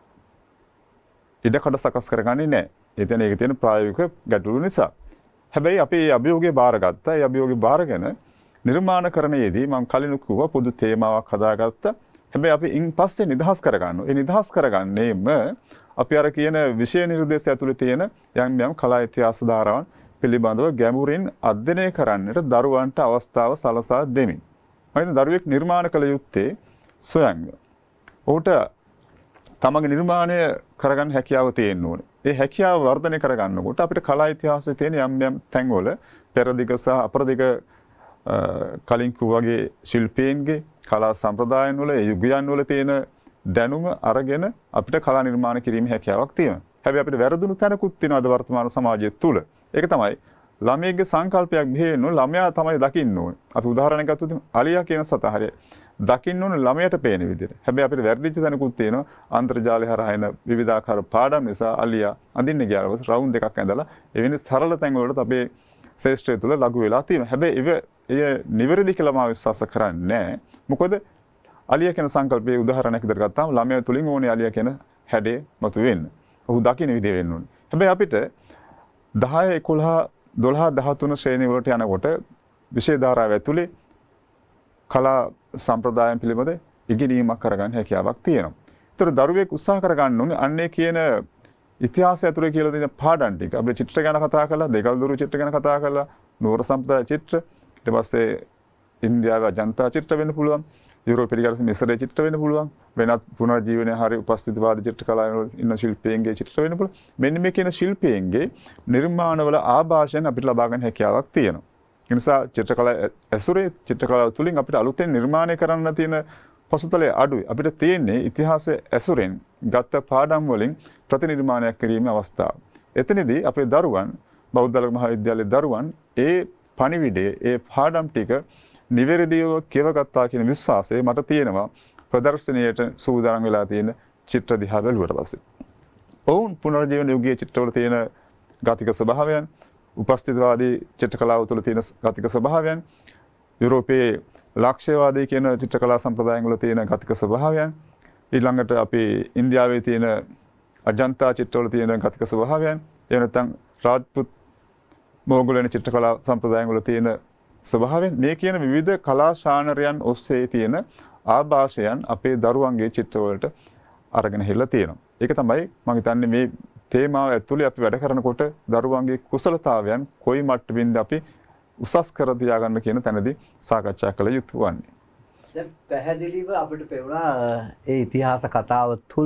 [SPEAKER 3] ඉඩකඩ සකස් කරගන්නේ නැහැ. ඒ කියන්නේ ඒක තියෙන ප්‍රායෝගික ගැටලු නිසා. හැබැයි අපි අභියෝගය බාරගත්තා. ඒ අභියෝගය බාරගෙන නිර්මාණකරණයේදී මම කලින් කිව්වා පොදු තේමාවක් හදාගත්තා. හැබැයි අපි ඉන් පස්සේ නිදහස් කරගන්නවා. ඒ නිදහස් කරගන්නේම අපි අර කියන විෂය නිර්දේශය ඇතුළේ තියෙන යම් යම් කලා ඉතිහාස ධාරාවන් පිළිබඳව ගැඹුරින් අධ්‍යයනය කරන්නට දරුවන්ට අවස්ථාව සලසා දෙමින්. මම හිතන්නේ දරුවෙක් නිර්මාණ කළ යුත්තේ සොයන්ව. ඔහුට තමගේ නිර්මාණය කරගන්න හැකියාව තියෙන්න ඕනේ. ඒ හැකියාව වර්ධනය කරගන්නකොට අපිට කලා ඉතිහාසයේ තියෙන යම් යම් තැන්වල පෙරදිග සහ අපරදිග කලින් වගේ ශිල්පීන්ගේ කලා සම්ප්‍රදායන් වල යුගයන් වල තියෙන දැනුම අරගෙන අපිට කලා නිර්මාණ කිරීමේ හැකියාවක් තියෙනවා. හැබැයි අපිට වැරදුණු තැනකුත් තියෙනවා අද වර්තමාන සමාජය තුළ. ඒක තමයි ළමයෙක්ගේ සංකල්පයක් බෙහෙන්න ළමයා තමයි දකින්න ඕනේ. අපි උදාහරණයක් ගත්තොත් අලියා කියන සතා හරිය දකින්න ඕනේ ළමයට පේන විදිහට. හැබැයි අපිට වැරදිච්ච තැනකුත් තියෙනවා. අන්තර්ජාලය හරහා එන විවිධාකාර පාඩම් නිසා අලියා අඳින්න ගියාම රවුන්ඩ් දෙකක් ඇඳලා එවැනි සරල තැන් වලට අපේ ශේෂ්ත්‍රය තුළ ලඝු වෙලා තියෙනවා. හැබැයි එය නිවැරදි කියලා මම විශ්වාස කරන්නේ නැහැ. මොකද අලියා කියන සංකල්පයේ උදාහරණයක් විදිහට ගත්තාම ළමයා තුලින් ඕනේ අලියා කියන හැඩේ මතුවෙන්න. ඔහු දකින්න විදිහ වෙන්න ඕනේ. හැබැයි අපිට දහය එකොළහ දොළහ දහතුන ශ්‍රේණිය වලට යනකොට විෂය ධාරාව ඇතුලේ කලා සම්ප්‍රදායන් පිළිබඳ ඉගෙනීමක් කරගන්න හැකියාවක් තියෙනවා. ඒතර දරුවෙක් උත්සාහ කරගන්න ඕනේ අන්නේ කියන ඉතිහාසය ඇතුලේ කියලා තියෙන පාඩම් ටික අපි චිත්‍ර ගැන කතා කළා, දෙකල්දොරු චිත්‍ර ගැන කතා කළා, නෝර සම්ප්‍රදාය චිත්‍ර, ඊට පස්සේ ඉන්දියාවේ අජන්තා චිත්‍ර වෙන්න පුළුවන්, යුරෝපීය පිළිගත් මිස්රයේ චිත්‍ර වෙන්න පුළුවන්, වෙනත් පුනර්ජීවනයේ හරි උපස්ථිතවාදී චිත්‍ර කලාවේ ඉන්න ශිල්පීන්ගේ චිත්‍ර වෙන්න පුළුවන්. මෙන්න මේ කියන ශිල්පීන්ගේ නිර්මාණවල ආభాෂයන් අපිට ලබා ගන්න හැකියාවක් තියෙනවා. ඒ නිසා චිත්‍රකලාව ඇසුරේ චිත්‍රකලාව තුලින් අපිට අලුතෙන් නිර්මාණය කරන්න තියෙන පසුතලයේ අඩුයි. අපිට තියෙන්නේ ඉතිහාසයේ ඇසුරෙන් ගත්ත පාඩම් වලින් ප්‍රතිනිර්මාණයක් කිරීමේ අවස්ථාව. එතනදී අපේ දරුවන් බෞද්ධ මහාවිද්‍යාලයේ දරුවන් ඒ පණිවිඩයේ ඒ පාඩම් ටික නිවැරදිව කියවගත්තා කියන විශ්වාසය මට තියෙනවා ප්‍රදර්ශනයට සූදානම් වෙලා තියෙන චිත්‍ර දිහා බැලුවට පස්සේ. ඔවුන් පුනර්ජීවන යුගයේ චිත්‍රවල තියෙන ගතික ස්වභාවයන්, උපස්ථිතවාදී චිත්‍රකලාව තුළ තියෙන ගතික ස්වභාවයන්, යුරෝපයේ ලක්ෂ්‍යවාදී කියන චිත්‍රකලා සම්ප්‍රදායන් වල තියෙන ගතික ස්වභාවයන්, ඊළඟට අපි ඉන්දියාවේ තියෙන අජන්තා චිත්‍රවල තියෙන ගතික ස්වභාවයන්, එහෙම නැත්නම් රාජ්පුත් මොග්ගලයන් චිත්‍රකලා සම්ප්‍රදායන් වල තියෙන ස්වභාවයෙන් මේ කියන විවිධ කලා ශානරයන් ඔස්සේ තියෙන ආభాෂයන් අපේ දරුවන්ගේ චිත්‍රවලට අරගෙන හෙලා තියෙනවා. ඒක තමයි මම හිතන්නේ මේ තේමාව ඇතුලේ අපි වැඩ කරනකොට දරුවන්ගේ කුසලතාවයන් කොයි මට්ටමින්ද අපි උසස් කර තියාගන්න කියන තැනදී සාකච්ඡා කළ යුතු වන්නේ.
[SPEAKER 1] දැන් පැහැදිලිව අපිට පෙවුණා ඒ ඉතිහාස කතාව තුළ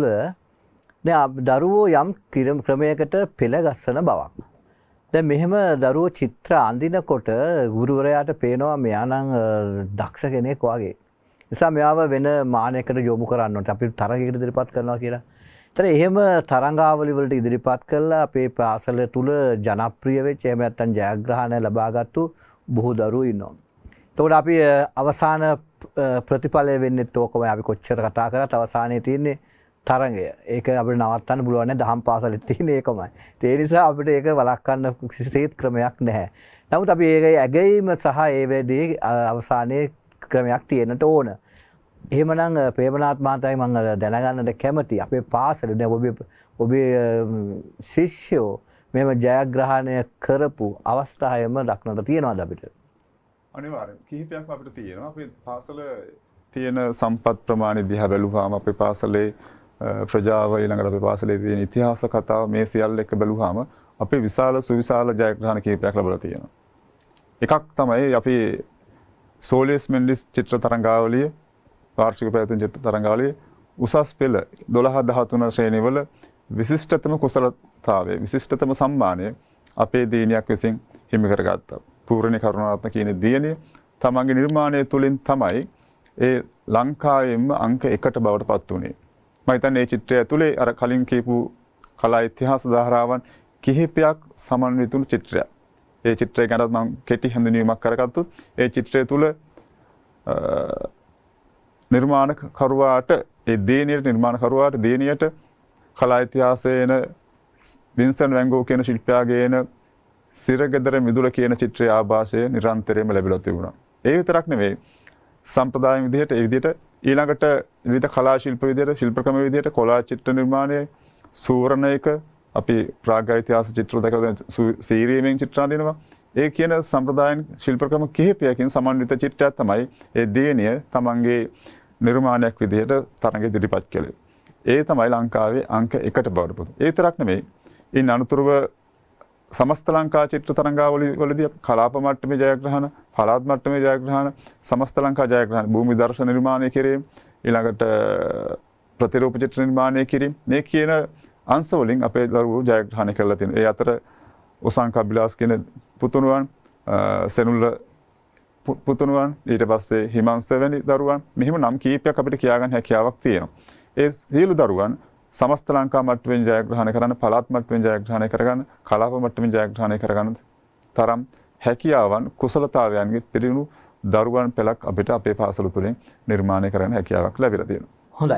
[SPEAKER 1] දැන් දරුවෝ යම් ක්‍රමයකට පෙළ ගස්සන බවක්. දැන් මෙහෙම දරුවෝ චිත්‍ර අඳිනකොට ගුරුවරයාට පේනවා මෙයා නම් දක්ෂ කෙනෙක් වගේ. නිසා මෙයාව වෙන මානයකට යොමු කරන්න ඕනේ. අපි තරගයකට ඉදිරිපත් කරනවා කියලා. ඒතර එහෙම තරංගාවලි වලට ඉදිරිපත් කළා අපේ පාසල තුල ජනප්‍රිය වෙච්ච එහෙම නැත්නම් ජයග්‍රහණ ලබාගත්තු බොහෝ දරුවෝ ඉන්නවා. එතකොට අපි අවසාන ප්‍රතිඵලය වෙන්නේ තෝකමයි අපි කොච්චර කතා කරත් අවසානයේ තියෙන්නේ තරංගය. ඒක අපිට නවත්තන්න පුළුවන් නෑ දහම් පාසලෙත් තියෙන ඒකමයි. ඒ නිසා අපිට ඒක වළක්වන්න කිසිසේත් ක්‍රමයක් නැහැ. නමුත් අපි ඒක ඇගීම සහ ඒ වෙදී අවසානයේ ක්‍රමයක් තියෙන්නට ඕන. එහෙමනම් ප්‍රේමනාත් මහතායි මම දැනගන්නට කැමතියි අපේ පාසලේ දැන් ඔබේ ඔබේ ශිෂ්‍යෝ මෙහෙම ජයග්‍රහණය කරපු අවස්ථාවෙම දක්නට තියෙනවද අපිට?
[SPEAKER 3] අනිවාර්යෙන් කිහිපයක් අපිට තියෙනවා. අපේ පාසල තියෙන සම්පත් ප්‍රමාණය දිහා බැලුවාම අපේ පාසලේ ප්‍රජාව ඊළඟට අපේ පාසලේ තියෙන ඉතිහාස කතාව මේ සියල්ල එක බැලුවාම අපේ විශාල සුවිශාල ජයග්‍රහණ කිහිපයක් ලැබලා තියෙනවා. එකක් තමයි අපි සෝලියස් මෙන්ඩිස් චිත්‍ර තරංගාවලිය වාර්ෂික පැවැත්වෙන චිත්‍ර තරංගාවලිය උසස් පෙළ දොළහ දහතුන ශ්‍රේණිවල විශිෂ්ටතම කුසලතාවය විශිෂ්ටතම සම්මානය අපේ දිනියක් විසින් හිමි කරගත්තා. පූර්ණේ කරුණාරත්න කියන දියණිය තමන්ගේ නිර්මාණය තුලින් තමයි ඒ ලංකාවෙම අංක එකට බවට පත් වුණේ. මම හිතන්නේ මේ චිත්‍රය ඇතුලේ අර කලින් කියපු කලා ඉතිහාස ධාරාවන් කිහිපයක් සමන්විතුණු චිත්‍රයක්. ඒ චිත්‍රය ගැන මම කෙටි හඳුන්වීමක් කරගත්තොත් ඒ චිත්‍රය තුල නිර්මාණකරුවාට ඒ දේනියට නිර්මාණකරුවාට දේනියට කලා ඉතිහාසයේන වින්සන් වැන් ගෝග් කියන ශිල්පියාගේන සිරගෙදර මිදුල කියන චිත්‍රයේ ආభాෂය නිරන්තරයෙන්ම ලැබිලා තිබුණා. ඒ විතරක් නෙවෙයි සම්ප්‍රදාය විදිහට ඒ විදිහට ඊළඟට විවිධ කලා ශිල්ප විදිහට ශිල්ප ක්‍රම විදිහට කොලා චිත්‍ර නිර්මාණය සූරණයක අපි ප්‍රාග් ඉතිහාස චිත්‍ර දැකලා සීරීමෙන් චිත්‍ර අඳිනවා. ඒ කියන සම්ප්‍රදායන් ශිල්ප ක්‍රම කිහිපයකින් සමන්විත චිත්‍රයක් තමයි ඒ දේනිය තමන්ගේ නිර්මාණයක් විදිහට තරඟ ඉදිරිපත් කළේ. ඒ තමයි ලංකාවේ අංක එකට බවට පත්. ඒ විතරක් නෙවෙයි ඉන් අනුතුරුව සමස්ත ලංකා චිත්‍ර තරංගාවලි වලදී කලාප මට්ටමේ ජයග්‍රහණ, පළාත් මට්ටමේ ජයග්‍රහණ, සමස්ත ලංකා ජයග්‍රහණ, භූමි දර්ශන නිර්මාණය කිරීම, ඊළඟට ප්‍රතිරූප චිත්‍ර නිර්මාණය කිරීම මේ කියන අංශ වලින් අපේ දරුවෝ ජයග්‍රහණය කරලා තියෙනවා. ඒ අතර ඔසංක අබිලාස් කියන පුතුණුවන්, සෙනුල්ල පුතුණුවන්, ඊට පස්සේ හිමංශ වැනි දරුවන් මෙහිම නම් කීපයක් අපිට කියාගන්න හැකියාවක් තියෙනවා. ඒ සියලු දරුවන් සමස්ත ලංකා මට්ටමින් ජයග්‍රහණය කරන්න, පළාත් මට්ටමින් ජයග්‍රහණය කරගන්න, කලාප මට්ටමින් ජයග්‍රහණය කරගන්න තරම් හැකියාවන් කුසලතාවයන්ගේ පිරිණු දරුවන් පෙළක් අපිට අපේ පාසල තුලින් නිර්මාණය කරන්න හැකියාවක් ලැබිලා තියෙනවා.
[SPEAKER 1] හොඳයි.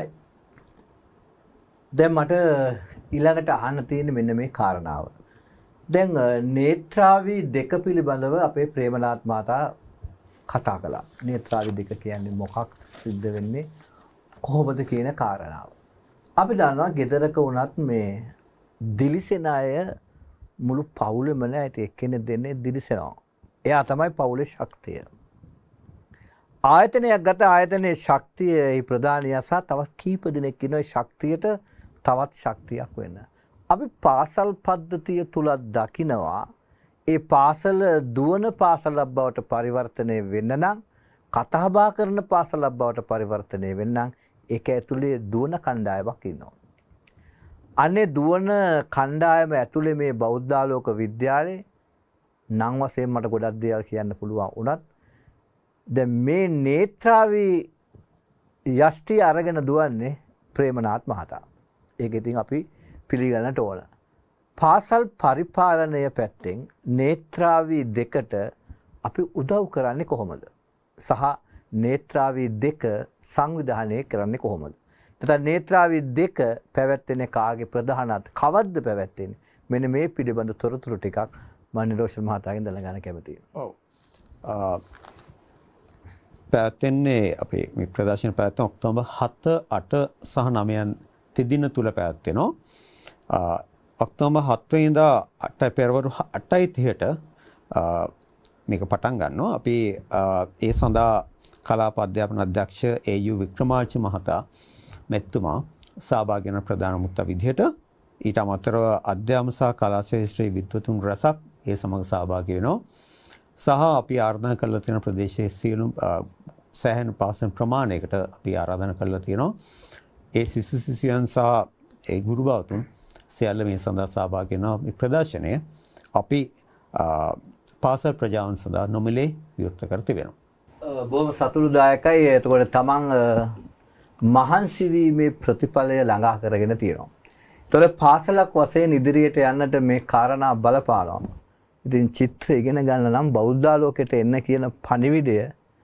[SPEAKER 1] දැන් මට ඊළඟට අහන්න තියෙන්නේ මෙන්න මේ කාරණාව. දැන් නේත්‍රාවි දෙක පිළිබඳව අපේ ප්‍රේමනාත් මහතා කතා කළා. නේත්‍රාවි දෙක කියන්නේ මොකක් සිද්ධ වෙන්නේ කොහොමද කියන කාරණාව. අපි දන්නවා ගෙදරක වුණත් මේ දිලිසෙන අය මුළු පවුලෙම නෑ ඉතින් එක්කෙනෙක් දෙන්නේ දිලිසෙනවා. එයා තමයි පවුලේ ශක්තිය. ආයතනයක් ගත ආයතනයේ ශක්තිය ප්‍රධානිය සහ තවත් කීප දෙනෙක් ඉන්නවා ශක්තියට තවත් ශක්තියක් වෙන්න. අපි පාසල් පද්ධතිය තුලත් දකිනවා ඒ පාසල දුවන පාසලක් බවට පරිවර්තනය වෙන්න නම් කතා බහ කරන පාසලක් බවට පරිවර්තනය වෙන්න නම් ඒක ඇතුලේ දුවන කණ්ඩායමක් ඉන්නවා. අනේ දුවන කණ්ඩායම ඇතුලේ මේ බෞද්ධාලෝක විද්‍යාලයේ නම් වශයෙන් මට ගොඩක් දේවල් කියන්න පුළුවන් වුණත් දැන් මේ නේත්‍රාවි යෂ්ටි අරගෙන දුවන්නේ ප්‍රේමනාත් මහතා. ඒක ඉතින් අපි පිළිගන්නට ඕන. පාසල් පරිපාලනය පැත්තෙන් නේත්‍රාවි දෙකට අපි උදව් කරන්නේ කොහොමද? සහ නේත්‍රාවි දෙක සංවිධානය කරන්නේ කොහොමද? නැත්නම් නේත්‍රාවි දෙක පැවැත්වෙන්නේ කාගේ ප්‍රධානත් කවද්ද පැවැත්වෙන්නේ? මෙන්න මේ පිළිබඳ තොරතුරු ටිකක් මම නිරෝෂන් මහතාගෙන් දැනගන්න කැමතියි.
[SPEAKER 2] ඔව්. පැවැත්වෙන්නේ අපේ මේ ප්‍රදර්ශන පැවැත්වෙන ඔක්තෝබර් හත අට සහ නවය තිදින තුල පැවැත්වෙනවා. ඔක්තෝබර් හත වෙනිදා අට පෙරවරු අටයි තිහට මේක පටන් ගන්නවා. අපි ඒ සඳහා කලාප අධ්‍යාපන අධ්‍යක්ෂ ඒ යු වික්‍රමාර්චි මහතා මෙතුමා සහභාගී වෙන ප්‍රධාන මුත්ත විදිහට ඊට අමතරව අධ්‍යාපන සහ කලා ශාස්ත්‍රයේ විද්වතුන් රසක් ඒ සමග සහභාගී වෙනවා. සහ අපි ආරාධනා කරලා තියෙන ප්‍රදේශයේ සියලු සෑහෙන පාසල් ප්‍රමාණයකට අපි ආරාධනා කරලා තියෙනවා. ඒ සිසු සිසුයන් සහ ඒ ගුරු භාවතුන් සියල්ල මේ සඳහා සහභාගී වෙනවා. මේ ප්‍රදර්ශනය අපි පාසල් ප්‍රජාවන් සඳහා නොමිලේ විවෘත කර තිබෙනවා.
[SPEAKER 1] බොහොම සතුටුදායකයි. එතකොට තමන් මහන්සි වීමේ ප්‍රතිඵලය ළඟා කරගෙන තියෙනවා. ඒතකොට පාසලක් වශයෙන් ඉදිරියට යන්නට මේ කාරණා බලපානවා. ඉතින් චිත්‍ර ඉගෙන ගන්න නම් බෞද්ධාලෝකයට එන්න කියන පණිවිඩය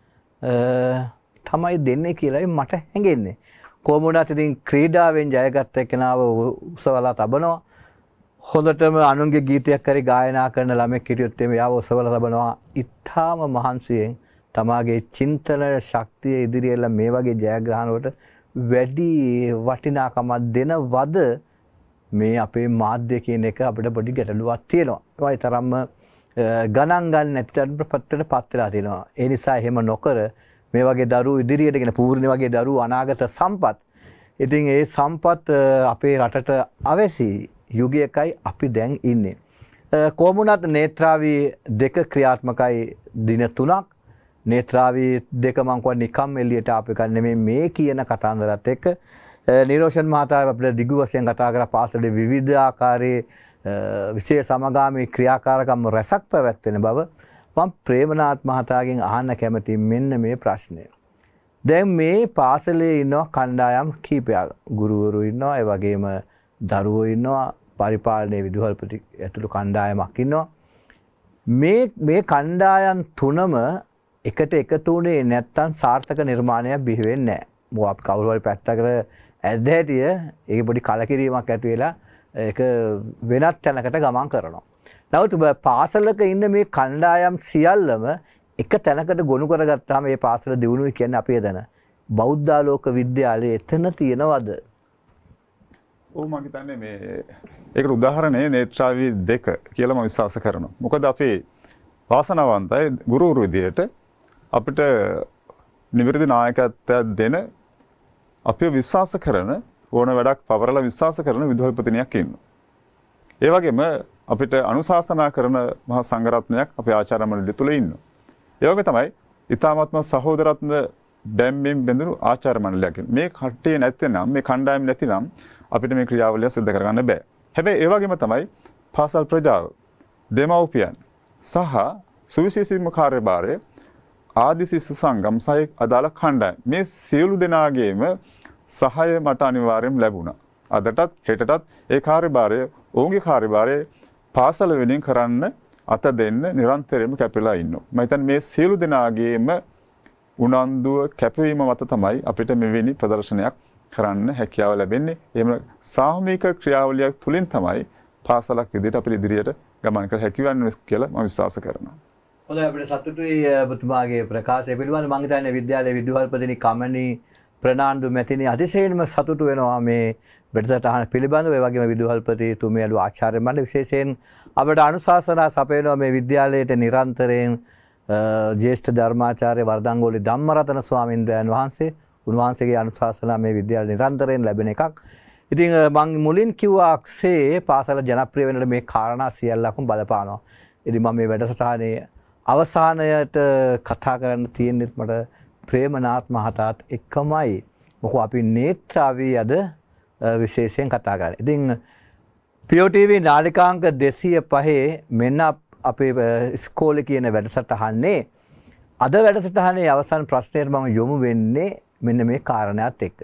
[SPEAKER 1] තමයි දෙන්නේ කියලායි මට හැඟෙන්නේ. කොහොම වුණත් ඉතින් ක්‍රීඩාවෙන් ජයගත්ත කෙනාව උසවලා තබනවා. හොඳටම අනුන්ගේ ගීතයක් හරි ගායනා කරන ළමෙක් හිටියොත් එමේ යාව උසවලා තබනවා. ඊටාම මහන්සියෙන් තමාගේ චින්තන ශක්තිය ඉදිරියට මේ වගේ ජයග්‍රහණ වලට වැඩි වටිනාකමක් දෙනවද මේ අපේ මාධ්‍ය කියන එක අපිට පොඩි ගැටලුවක් තියෙනවා. ඒවා තරම්ම ගණන් ගන්න නැති තරමට පත් වෙලා තියෙනවා. ඒ නිසා එහෙම නොකර මේ වගේ දරුවෝ ඉදිරියට ගෙන පූර්ණ වගේ දරුවෝ අනාගත සම්පත්. ඉතින් ඒ සම්පත් අපේ රටට අවශ්‍ය යුගයකයි අපි දැන් ඉන්නේ. කොමුණත් නේත්‍රාවි දෙක ක්‍රියාත්මකයි දින තුනක්. නේත්‍රාවි දෙක මං කව නිකම් එළියට ආපු එකක් නෙමෙයි මේ කියන කතාන්දරත් එක්ක නිරෝෂන් මහතා අපිට දිගු වශයෙන් කතා කරලා පාසලේ විවිධ ආකාරයේ විශේෂ සමගාමී ක්‍රියාකාරකම් රැසක් පැවැත්වෙන බව මම ප්‍රේමනාත් මහතාගෙන් අහන්න කැමතියි මෙන්න මේ ප්‍රශ්නය. දැන් මේ පාසලේ ඉන්න කණ්ඩායම් කීපයක් ගුරුවරු ඉන්නවා, ඒ වගේම දරුවෝ ඉන්නවා, පරිපාලනයේ විදුහල්පති ඇතුළු කණ්ඩායමක් ඉන්නවා. මේ මේ කණ්ඩායම් තුනම එකට එකතු වුණේ නැත්තම් සාර්ථක නිර්මාණයක් බිහි වෙන්නේ නැහැ. මොකක් අපි කවුරු හරි පැත්තකට ඇද්ද හැටිය ඒක පොඩි කලකිරීමක් ඇති වෙලා ඒක වෙනත් තැනකට ගමන් කරනවා. නමුත් පාසලක ඉන්න මේ කණ්ඩායම් සියල්ලම එක තැනකට ගොනු කරගත්තාම මේ පාසල දියුණුවයි කියන්නේ අපි එදන බෞද්ධාලෝක විද්‍යාලයේ එතන තියෙනවද?
[SPEAKER 3] ඔව් මම හිතන්නේ මේ ඒකට උදාහරණේ නේත්‍රාවි දෙක කියලා මම විශ්වාස කරනවා. මොකද අපි වාසනාවන්තයි ගුරුවරු විදියට අපිට නිවැරදි නායකත්වයක් දෙන අපිව විශ්වාස කරන ඕන වැඩක් පවරලා විශ්වාස කරන විදුහල්පතිනියක් ඉන්නවා. ඒ වගේම අපිට අනුශාසනා කරන මහා සංඝරත්නයක් අපේ ආචාර්ය මණ්ඩලය තුල ඉන්නවා. ඒ වගේ තමයි ඊ타මාත්ම සහෝදරත්න බැම්මෙන් බැඳුණු ආචාර්ය මණ්ඩලයක් ඉන්නවා. මේ කට්ටිය නැත්නම් මේ කණ්ඩායම නැතිනම් අපිට මේ ක්‍රියාවලිය සිදු කරගන්න බෑ. හැබැයි ඒ වගේම තමයි පාසල් ප්‍රජාව, දෙමව්පියන් සහ සුවිශේෂීම කාර්යභාරය ආදි ශිෂ්‍ය සංගම් සහ අදාළ කණ්ඩායම් මේ සියලු දෙනාගේම සහාය මට අනිවාර්යයෙන් ලැබුණා. අදටත් හෙටටත් ඒ කාර්යභාරය ඔවුන්ගේ කාර්යභාරය පාසල වෙනින් කරන්න අත දෙන්න නිරන්තරයෙන්ම කැපිලා ඉන්නවා. මම හිතන්නේ මේ සියලු දෙනාගේම උනන්දුව කැපවීම මත තමයි අපිට මෙවැනි ප්‍රදර්ශනයක් කරන්න හැකියාව ලැබෙන්නේ. එහෙම සාමූහික ක්‍රියාවලියක් තුලින් තමයි පාසලක් විදිහට අපිට ඉදිරියට ගමන් කර හැකි වෙන්නේ කියලා මම විශ්වාස කරනවා.
[SPEAKER 1] හොඳයි අපිට සතුටුයි ඔබතුමාගේ ප්‍රකාශය පිළිබඳව. මම හිතන්නේ විද්‍යාලයේ විදුහල්පතිනි කමනි ප්‍රනාන්දු මැතිනි අතිශයින්ම සතුටු වෙනවා මේ වැඩසටහන පිළිබඳව. ඒ වගේම විදුහල්පති තුමියලු ආචාර්ය මණ්ඩල විශේෂයෙන් අපට අනුශාසනා සපයනවා මේ විද්‍යාලයට නිරන්තරයෙන් ජ්‍යෙෂ්ඨ ධර්මාචාර්ය වර්ධංගෝලි ධම්මරතන ස්වාමීන් වහන්සේ. උන්වහන්සේගේ අනුශාසනා මේ විද්‍යාලය නිරන්තරයෙන් ලැබෙන එකක්. ඉතින් මම මුලින් කිව්වාක්සේ පාසල ජනප්‍රිය වෙනකොට මේ කාරණා සියල්ලක්ම බලපානවා. ඉතින් මම මේ වැඩසටහනේ අවසානයට කතා කරන්න තියෙන්නේ මට ප්‍රේමනාත් මහතාත් එක්කමයි. මොකද අපි නේත්‍රාවී අද විශේෂයෙන් කතා කරන්නේ. ඉතින් පියෝ ටීවී නාලිකාංක දෙසිය පහේ මෙන්න අපේ ඉස්කෝලේ කියන වැඩසටහනේ අද වැඩසටහනේ අවසන් ප්‍රශ්නයට මම යොමු වෙන්නේ මෙන්න මේ කාරණාත් එක්ක.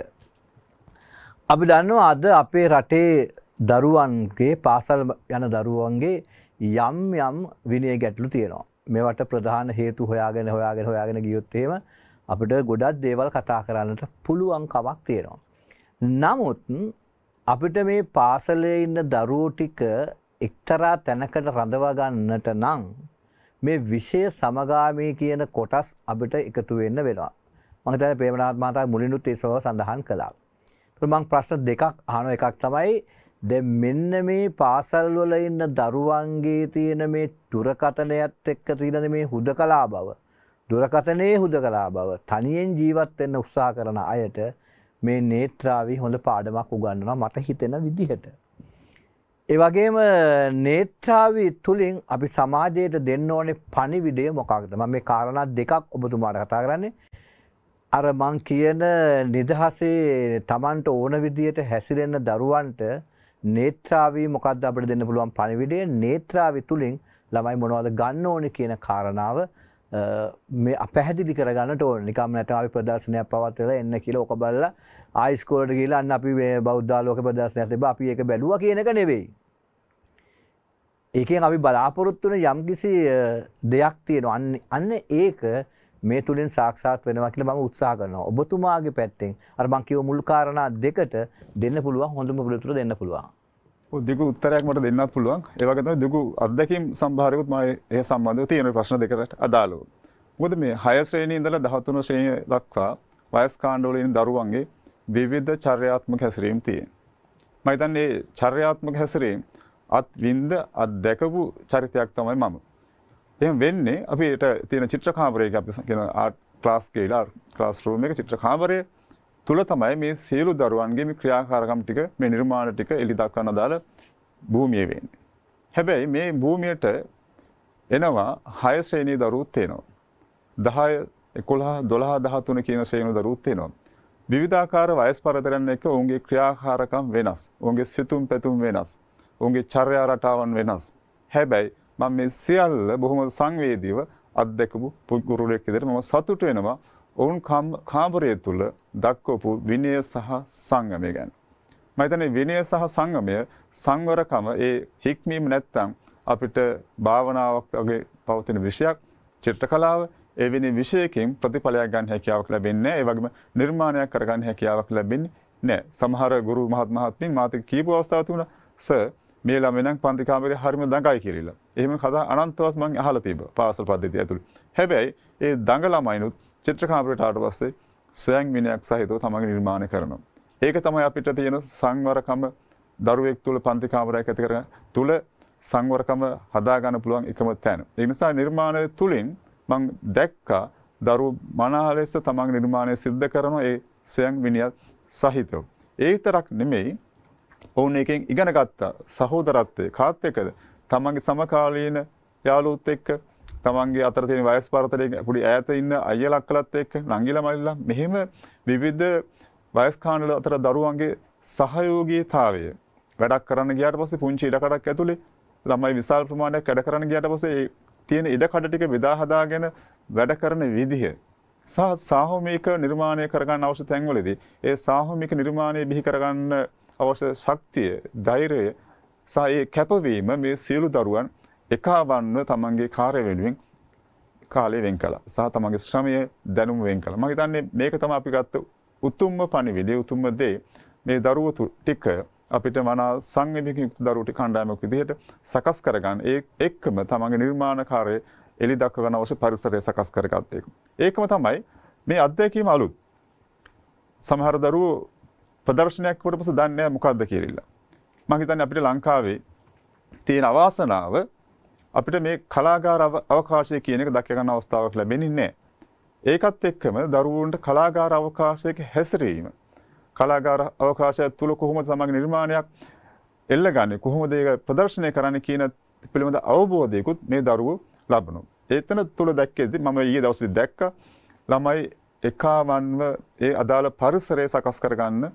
[SPEAKER 1] අපි දන්නවා අද අපේ රටේ දරුවන්ගේ පාසල් යන දරුවන්ගේ යම් යම් විනය ගැටලු තියෙනවා. මේවට ප්‍රධාන හේතු හොයාගෙන හොයාගෙන හොයාගෙන ගියොත් එහෙම අපිට ගොඩක් දේවල් කතා කරන්නට පුළුවන් කමක් තියෙනවා. නමුත් අපිට මේ පාසලේ ඉන්න දරුවෝ ටික එක්තරා තැනකට රඳවා ගන්නට නම් මේ විෂය සමගාමී කියන කොටස් අපිට එකතු වෙන්න වෙනවා. මම හිතන්නේ ප්‍රේමනාත් මහතා මුලිනුත් ඒසව සඳහන් කළා. මම ප්‍රශ්න දෙකක් අහන එකක් තමයි දැන් මෙන්න මේ පාසල් වල ඉන්න දරුවන්ගේ තියෙන මේ දුරකථනයත් එක්ක තියෙන මේ හුදකලා බව දුරකථනයේ හුදකලා බව තනියෙන් ජීවත් වෙන්න උත්සාහ කරන අයට මේ නේත්‍රාවි හොඳ පාඩමක් උගන්වනවා මට හිතෙන විදිහට. ඒ වගේම නේත්‍රාවි තුලින් අපි සමාජයට දෙන්න ඕනේ පණිවිඩය මොකක්ද? මම මේ කාරණා දෙකක් ඔබතුමාට කතා කරන්නේ. අර මං කියන නිදහසේ Tamanට ඕන විදියට හැසිරෙන්න දරුවන්ට නේත්‍රාවි මොකක්ද අපිට දෙන්න පුළුවන් පණිවිඩය? නේත්‍රාවි තුලින් ළමයි මොනවද ගන්න ඕනේ කියන කාරණාව මේ අපැහැදිලි කරගන්නට ඕනේ. නිකම් නැත්නම් අපි ප්‍රදර්ශනයක් පවත්වලා එන්න කියලා ඔක බලලා ආයි ඉස්කෝලේට ගිහලා අන්න අපි මේ බෞද්ධ ආලෝක ප්‍රදර්ශනයක් තිබ්බා අපි ඒක බැලුවා කියන එක නෙවෙයි. ඒකෙන් අපි බලාපොරොත්තු වෙන යම්කිසි දෙයක් තියෙනවා. අන්න අන්න ඒක මේ තුලින් සාක්ෂාත් වෙනවා කියලා මම උත්සාහ කරනවා. ඔබතුමාගේ පැත්තෙන් අර මං කියව මුල් කාරණා දෙකට දෙන්න පුළුවන් හොඳම පිළිතුර දෙන්න පුළුවන්.
[SPEAKER 3] ඔව් දිගු උත්තරයක් මට දෙන්නත් පුළුවන්. ඒ වගේ තමයි දිගු අත්දැකීම් සම්භාරයකුත් මම ඒ සම්බන්ධව තියෙන ප්‍රශ්න දෙකට අදාළව. මොකද මේ හය ශ්‍රේණියේ ඉඳලා දහතුන ශ්‍රේණිය දක්වා වයස් කාණ්ඩවල ඉන්න දරුවන්ගේ විවිධ චර්යාත්මක හැසිරීම් තියෙනවා. මම හිතන්නේ චර්යාත්මක හැසිරීම් අත් විඳ අත් දැකපු චරිතයක් තමයි මම. එහෙනම් වෙන්නේ අපිට තියෙන චිත්‍ර කාමරයක අපි කියන ආර්ට් ක්ලාස් කියලා ක්ලාස් රූම් එක චිත්‍ර කාමරය තුල තමයි මේ සියලු දරුවන්ගේ මේ ක්‍රියාකාරකම් ටික මේ නිර්මාණ ටික එලි දක්වන දාලා භූමියේ වෙන්නේ. හැබැයි මේ භූමියට එනවා හය ශ්‍රේණියේ දරුවොත් එනවා. දහය එකොළහ දොළහ දහතුන කියන ශ්‍රේණියේ දරුවොත් එනවා. විවිධාකාර වයස් පරතරයන් එක්ක ඔවුන්ගේ ක්‍රියාකාරකම් වෙනස්. ඔවුන්ගේ සිතුම් පැතුම් වෙනස්. ඔවුන්ගේ චර්යා රටාවන් වෙනස්. හැබැයි මම මේ සියල්ල බොහොම සංවේදීව අත්දැකපු පුරුෂයෙක් විදිහට මම සතුටු වෙනවා ඔවුන් කාමරය තුල දක්වපු විනය සහ සංගමය ගැන. මම හිතන්නේ විනය සහ සංගමය සංවරකම ඒ හික්මීම නැත්තම් අපිට භාවනාවක් වගේ පවතින විෂයක් චිත්‍රකලාව ඒ වෙන විෂයකින් ප්‍රතිඵලයක් ගන්න හැකියාවක් ලැබෙන්නේ නැහැ. ඒ වගේම නිර්මාණයක් කරගන්න හැකියාවක් ලැබෙන්නේ නැහැ. සමහර ගුරු මහත් මහත්මින් මාත් කීප අවස්ථාවක් තිබුණා සර් මේ ළමයි නම් පන්ති කාමරේ හරිම දඟයි කියලා. එහෙම කතා අනන්තවත් මම අහලා තිබ්බා පාසල් පද්ධතිය ඇතුළේ. හැබැයි ඒ දඟ ළමයිනුත් චිත්‍ර කාමරයට ආවට පස්සේ ස්වයං විනයක් සහිතව තමන්ගේ නිර්මාණය කරනවා. ඒක තමයි අපිට තියෙන සංවරකම දරුවෙක් තුල පන්ති කාමරයක් ඇති කරගන්න තුල සංවරකම හදා ගන්න පුළුවන් එකම තැන. ඒ නිසා නිර්මාණය තුලින් මම දැක්කා දරුවෝ මනාව ලෙස තමන්ගේ නිර්මාණය සිද්ධ කරන ඒ ස්වයං විනයක් සහිතව. ඒ විතරක් නෙමෙයි ඔවුන් එකෙන් ඉගෙන ගත්තා සහෝදරත්වය කාත් එක්කද තමන්ගේ සමකාලීන යාළුවොත් එක්ක තමන්ගේ අතර තියෙන වයස් පරතරයේ පොඩි ඈත ඉන්න අයියලා අක්කලාත් එක්ක නංගිලා මල්ලිලා මෙහෙම විවිධ වයස් කාණ්ඩවල අතර දරුවන්ගේ සහයෝගීතාවය වැඩක් කරන්න ගියාට පස්සේ පුංචි ඉඩකඩක් ඇතුලේ ළමයි විශාල ප්‍රමාණයක් වැඩ කරන්න ගියාට පස්සේ ඒ තියෙන ඉඩකඩ ටික බෙදා හදාගෙන වැඩ කරන විදිහ සහ සාහෝමික නිර්මාණය කරගන්න අවශ්‍ය තැන්වලදී ඒ සාහෝමික නිර්මාණය බිහි කරගන්න අවශ්‍ය ශක්තිය, ධෛර්යය සහ ඒ කැපවීම මේ සියලු දරුවන් එකවන්ව තමන්ගේ කාර්ය වෙනුවෙන් කාලය වෙන් කළා. සහ තමන්ගේ ශ්‍රමය දැනුම වෙන් කළා. මම හිතන්නේ මේක තමයි අපි ගත්ත උතුම්ම පණිවිඩය, උතුම්ම දේ. මේ දරුවෝ ටික අපිට මනා සංවේගික යුක්ත දරුවෝ ටික කණ්ඩායමක් විදිහට සකස් කරගන්න. ඒ එක්කම තමන්ගේ නිර්මාණ කාර්යය එලි දක්වන අවශ්‍ය පරිසරය සකස් කරගත්ත එක. ඒකම තමයි මේ අත්දැකීම අලුත්. සමහර දරුවෝ ප්‍රදර්ශනයක් කොට පස්සේ දන්නේ නැහැ මොකද්ද කියලා. මම හිතන්නේ අපිට ලංකාවේ තියෙන අවාසනාව අපිට මේ කලාගාර අවකාශය කියන එක දැක ගන්න අවස්ථාවක් ලැබෙන්නේ නැහැ. ඒකත් එක්කම දරුවන්ට කලාගාර අවකාශයක හැසිරීම, කලාකාර අවකාශය තුල කොහොමද තමගේ නිර්මාණයක් එල්ලගන්නේ කොහොමද ඒක ප්‍රදර්ශනය කරන්නේ කියන පිළිබඳ අවබෝධයකුත් මේ දරුවෝ ලබනවා. ඒතන තුල දැක්කේදී මම ඊයේ දවසේ දැක්කා ළමයි එකවන්ව ඒ අදාළ පරිසරය සකස් කරගන්න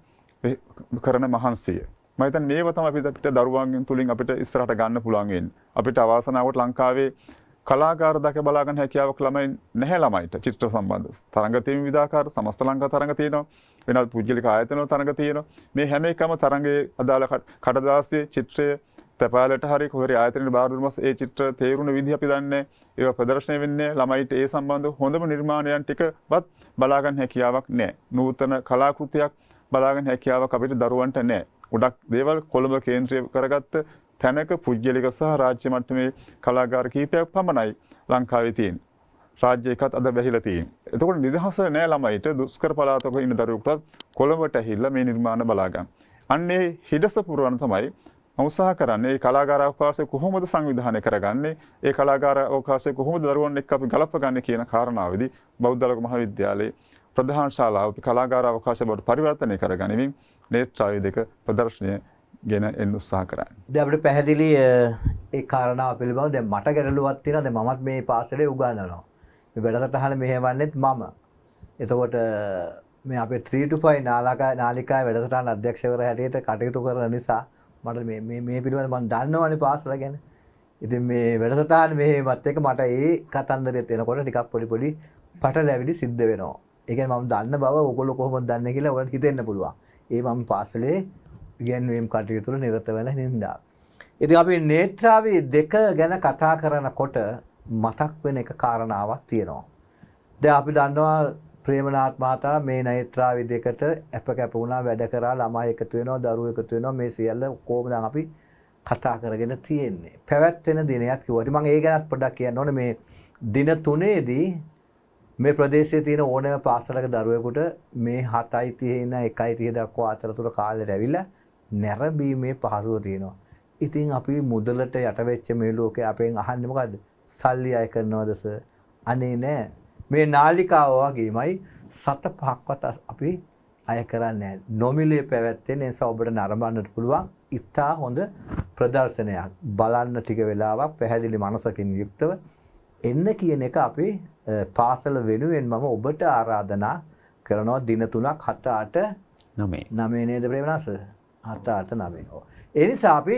[SPEAKER 3] කරන මහන්සිය. මම හිතන්නේ මේව තමයි අපිට අපිට දරුවන්ගෙන් තුලින් අපිට ඉස්සරහට ගන්න පුළුවන් වෙන්නේ. අපිට අවාසනාවට ලංකාවේ කලාකාර දක බලා ගන්න හැකියාවක් ළමයි නැහැ ළමයිට චිත්‍ර සම්බන්ධ. තරඟ තියෙන විවිධාකාර සමස්ත ලංකා තරඟ තියෙනවා. වෙනත් පුද්ගලික ආයතන වල තරඟ තියෙනවා. මේ හැම එකම තරඟයේ අදාළ කඩදාසියේ චිත්‍රය තපාලට හරි කොහරි ආයතනෙට බාර දුන්නොත් ඒ චිත්‍ර තේරුණ විදිහ අපි දන්නේ. ඒවා ප්‍රදර්ශනය වෙන්නේ ළමයිට ඒ සම්බන්ධ හොඳම නිර්මාණයන් ටිකවත් බලා ගන්න හැකියාවක් නැහැ. නූතන කලාකෘතියක් බලා ගන්න හැකියාවක් අපිට දරුවන්ට නැහැ. ගොඩක් දේවල් කොළඹ කේන්ද්‍රය කරගත්ත තැනක පුද්ගලික සහ රාජ්‍ය මට්ටමේ කලාකාර කීපයක් පමණයි ලංකාවේ තියෙන්නේ. රාජ්‍ය එකත් අද බැහැලා තියෙන්නේ. එතකොට නිදහස නැහැ ළමයිට දුෂ්කර පළාතක ඉන්න දරුවෙකුට කොළඹට ඇහිලා මේ නිර්මාණ බලා ගන්න. අන්නේ හිඩස පුරවන තමයි මම උත්සාහ කරන්නේ මේ කලාකාර අවකාශය කොහොමද සංවිධානය කරගන්නේ? ඒ කලාකාර අවකාශය කොහොමද දරුවන් එක්ක අපි ගලපගන්නේ කියන කාරණාවේදී බෞද්ධ ලෝක මහාවිද්‍යාලයේ ප්‍රධාන ශාලාව කලාකාර අවකාශය බවට පරිවර්තනය කරගනිමින් නේත්‍රාවි දෙක ප්‍රදර්ශනය ගෙන එන්න උත්සාහ කරන්නේ.
[SPEAKER 1] දැන් අපිට පැහැදිලි ඒ කාරණාව පිළිබඳව දැන් මට ගැටලුවක් තියෙනවා. දැන් මමත් මේ පාසලේ උගන්වනවා. මේ වැඩසටහන මෙහෙවන්නෙත් මම. එතකොට මේ අපේ three to five නාලිකා නාලිකාවේ වැඩසටහන අධ්‍යක්ෂකවරයා හැටියට කටයුතු කරන නිසා මට මේ මේ මේ පිළිබඳව මම දන්නවනේ පාසල ගැන. ඉතින් මේ වැඩසටහන මෙහෙමත් එක මට ඒ කතන්දරෙත් එනකොට ටිකක් පොඩි පොඩි පටලැවිලි සිද්ධ වෙනවා. ඒ කියන්නේ මම දන්න බව ඔයගොල්ලෝ කොහොමද දන්නේ කියලා ඔයාලට හිතෙන්න පුළුවන්. ඒ මම පාසලේ ඉගෙනීම් කටයුතු වල නිරත වෙන හින්දා. ඉතින් අපි නේත්‍රාවි දෙක ගැන කතා කරනකොට මතක් වෙන එක කාරණාවක් තියෙනවා. දැන් අපි දන්නවා ප්‍රේමනාත් මහතා මේ නේත්‍රාවි දෙකට අප කැප වුණා වැඩ කරා ළමයි එකතු වෙනවා දරුවෝ එකතු වෙනවා මේ සියල්ල කොහොමද අපි කතා කරගෙන තියෙන්නේ. පැවැත්වෙන දිනයක් කිව්වා. ඉතින් මම ඒ ගැනත් පොඩ්ඩක් කියන්න ඕනේ. මේ දින තුනේදී මේ ප්‍රදේශයේ තියෙන ඕනෑම පාසලක දරුවෙකුට මේ හතයි තිහේ ඉඳන් එකයි තිහ දක්වා අතරතුර කාලෙට ඇවිල්ලා නැරඹීමේ පහසුව තියෙනවා. ඉතින් අපි මුදලට යට වෙච්ච මේ ලෝකේ අපෙන් අහන්නේ මොකද්ද? සල්ලි අය කරනවද සර්? අනේ නෑ. මේ නාලිකාව වගේමයි සත පහක්වත් අපි අය කරන්නේ නෑ. නොමිලේ පැවැත්වෙන නිසා ඔබට නරඹන්නට පුළුවන් ඉතා හොඳ ප්‍රදර්ශනයක්. බලන්න ටික වෙලාවක් පැහැදිලි මනසකින් යුක්තව එන්න කියන එක අපි පාසල වෙනුවෙන් මම ඔබට ආරාධනා කරනවා දින තුනක් හත අට
[SPEAKER 2] නවය
[SPEAKER 1] නවය නේද ප්‍රේමනාස? හත අට නවය. ඒ නිසා අපි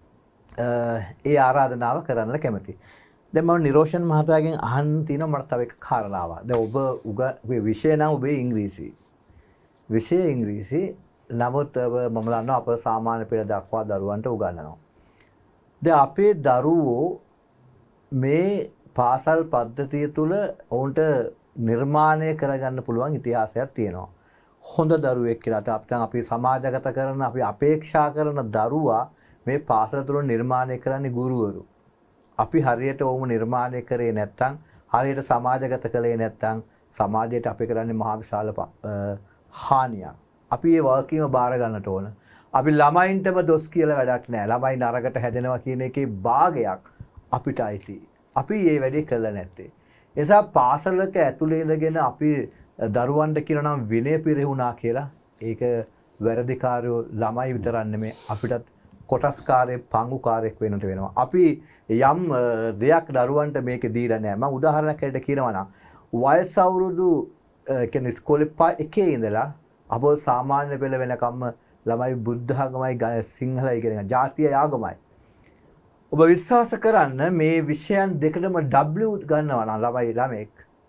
[SPEAKER 1] ඒ ආරාධනාව කරන්න කැමතියි. දැන් මම නිරෝෂන් මහතාගෙන් අහන්න තියෙනවා මට තව එක කාරණාවක්. දැන් ඔබ උග ඔබේ විෂය නම් ඔබේ ඉංග්‍රීසි. විෂය ඉංග්‍රීසි. නමුත් මම දන්නවා අප සාමාන්‍ය පෙළ දක්වා දරුවන්ට උගන්වනවා. දැන් අපේ දරුවෝ මේ පාසල් පද්ධතිය තුළ ඔවුන්ට නිර්මාණය කරගන්න පුළුවන් ඉතිහාසයක් තියෙනවා. හොඳ දරුවෙක් කියලා අපිට අපි සමාජගත කරන අපි අපේක්ෂා කරන දරුවා මේ පාසල තුළ නිර්මාණය කරන්නේ ගුරුවරු. අපි හරියට ඔවුන් නිර්මාණය කරේ නැත්නම් හරියට සමාජගත කළේ නැත්නම් සමාජයට අපි කරන්නේ මහා විශාල හානියක්. අපි ඒ වගකීම බාර ගන්නට ඕන. අපි ළමයින්ටම දොස් කියලා වැඩක් නැහැ. ළමයි නරකට හැදෙනවා කියන එකේ භාගයක් අපිට අයිති. අපි මේ වැඩේ කළා නැත්තේ. ඒ නිසා පාසලක ඇතුලේ ඉඳගෙන අපි දරුවන්ට කියනවා නම් විනය පිරිහුණා කියලා ඒක වැරදිකාරයෝ ළමයි විතරක් නෙමෙයි අපිටත් කොටස්කාරයෙක් පංගුකාරයෙක් වෙන්නට වෙනවා. අපි යම් දෙයක් දරුවන්ට මේකේ දීලා නැහැ. මම උදාහරණයක් හැටියට කියනවා නම් වයස අවුරුදු කියන්නේ ඉස්කෝලේ එකේ ඉඳලා අපෝ සාමාන්‍ය පෙළ වෙනකම්ම ළමයි බුද්ධ ආගමයි සිංහලයි කියන ජාතිය ආගමයි. ඔබ විශ්වාස කරන්න මේ විෂයන් දෙකටම W ගන්නවා නම් ළමයි ළමෙක්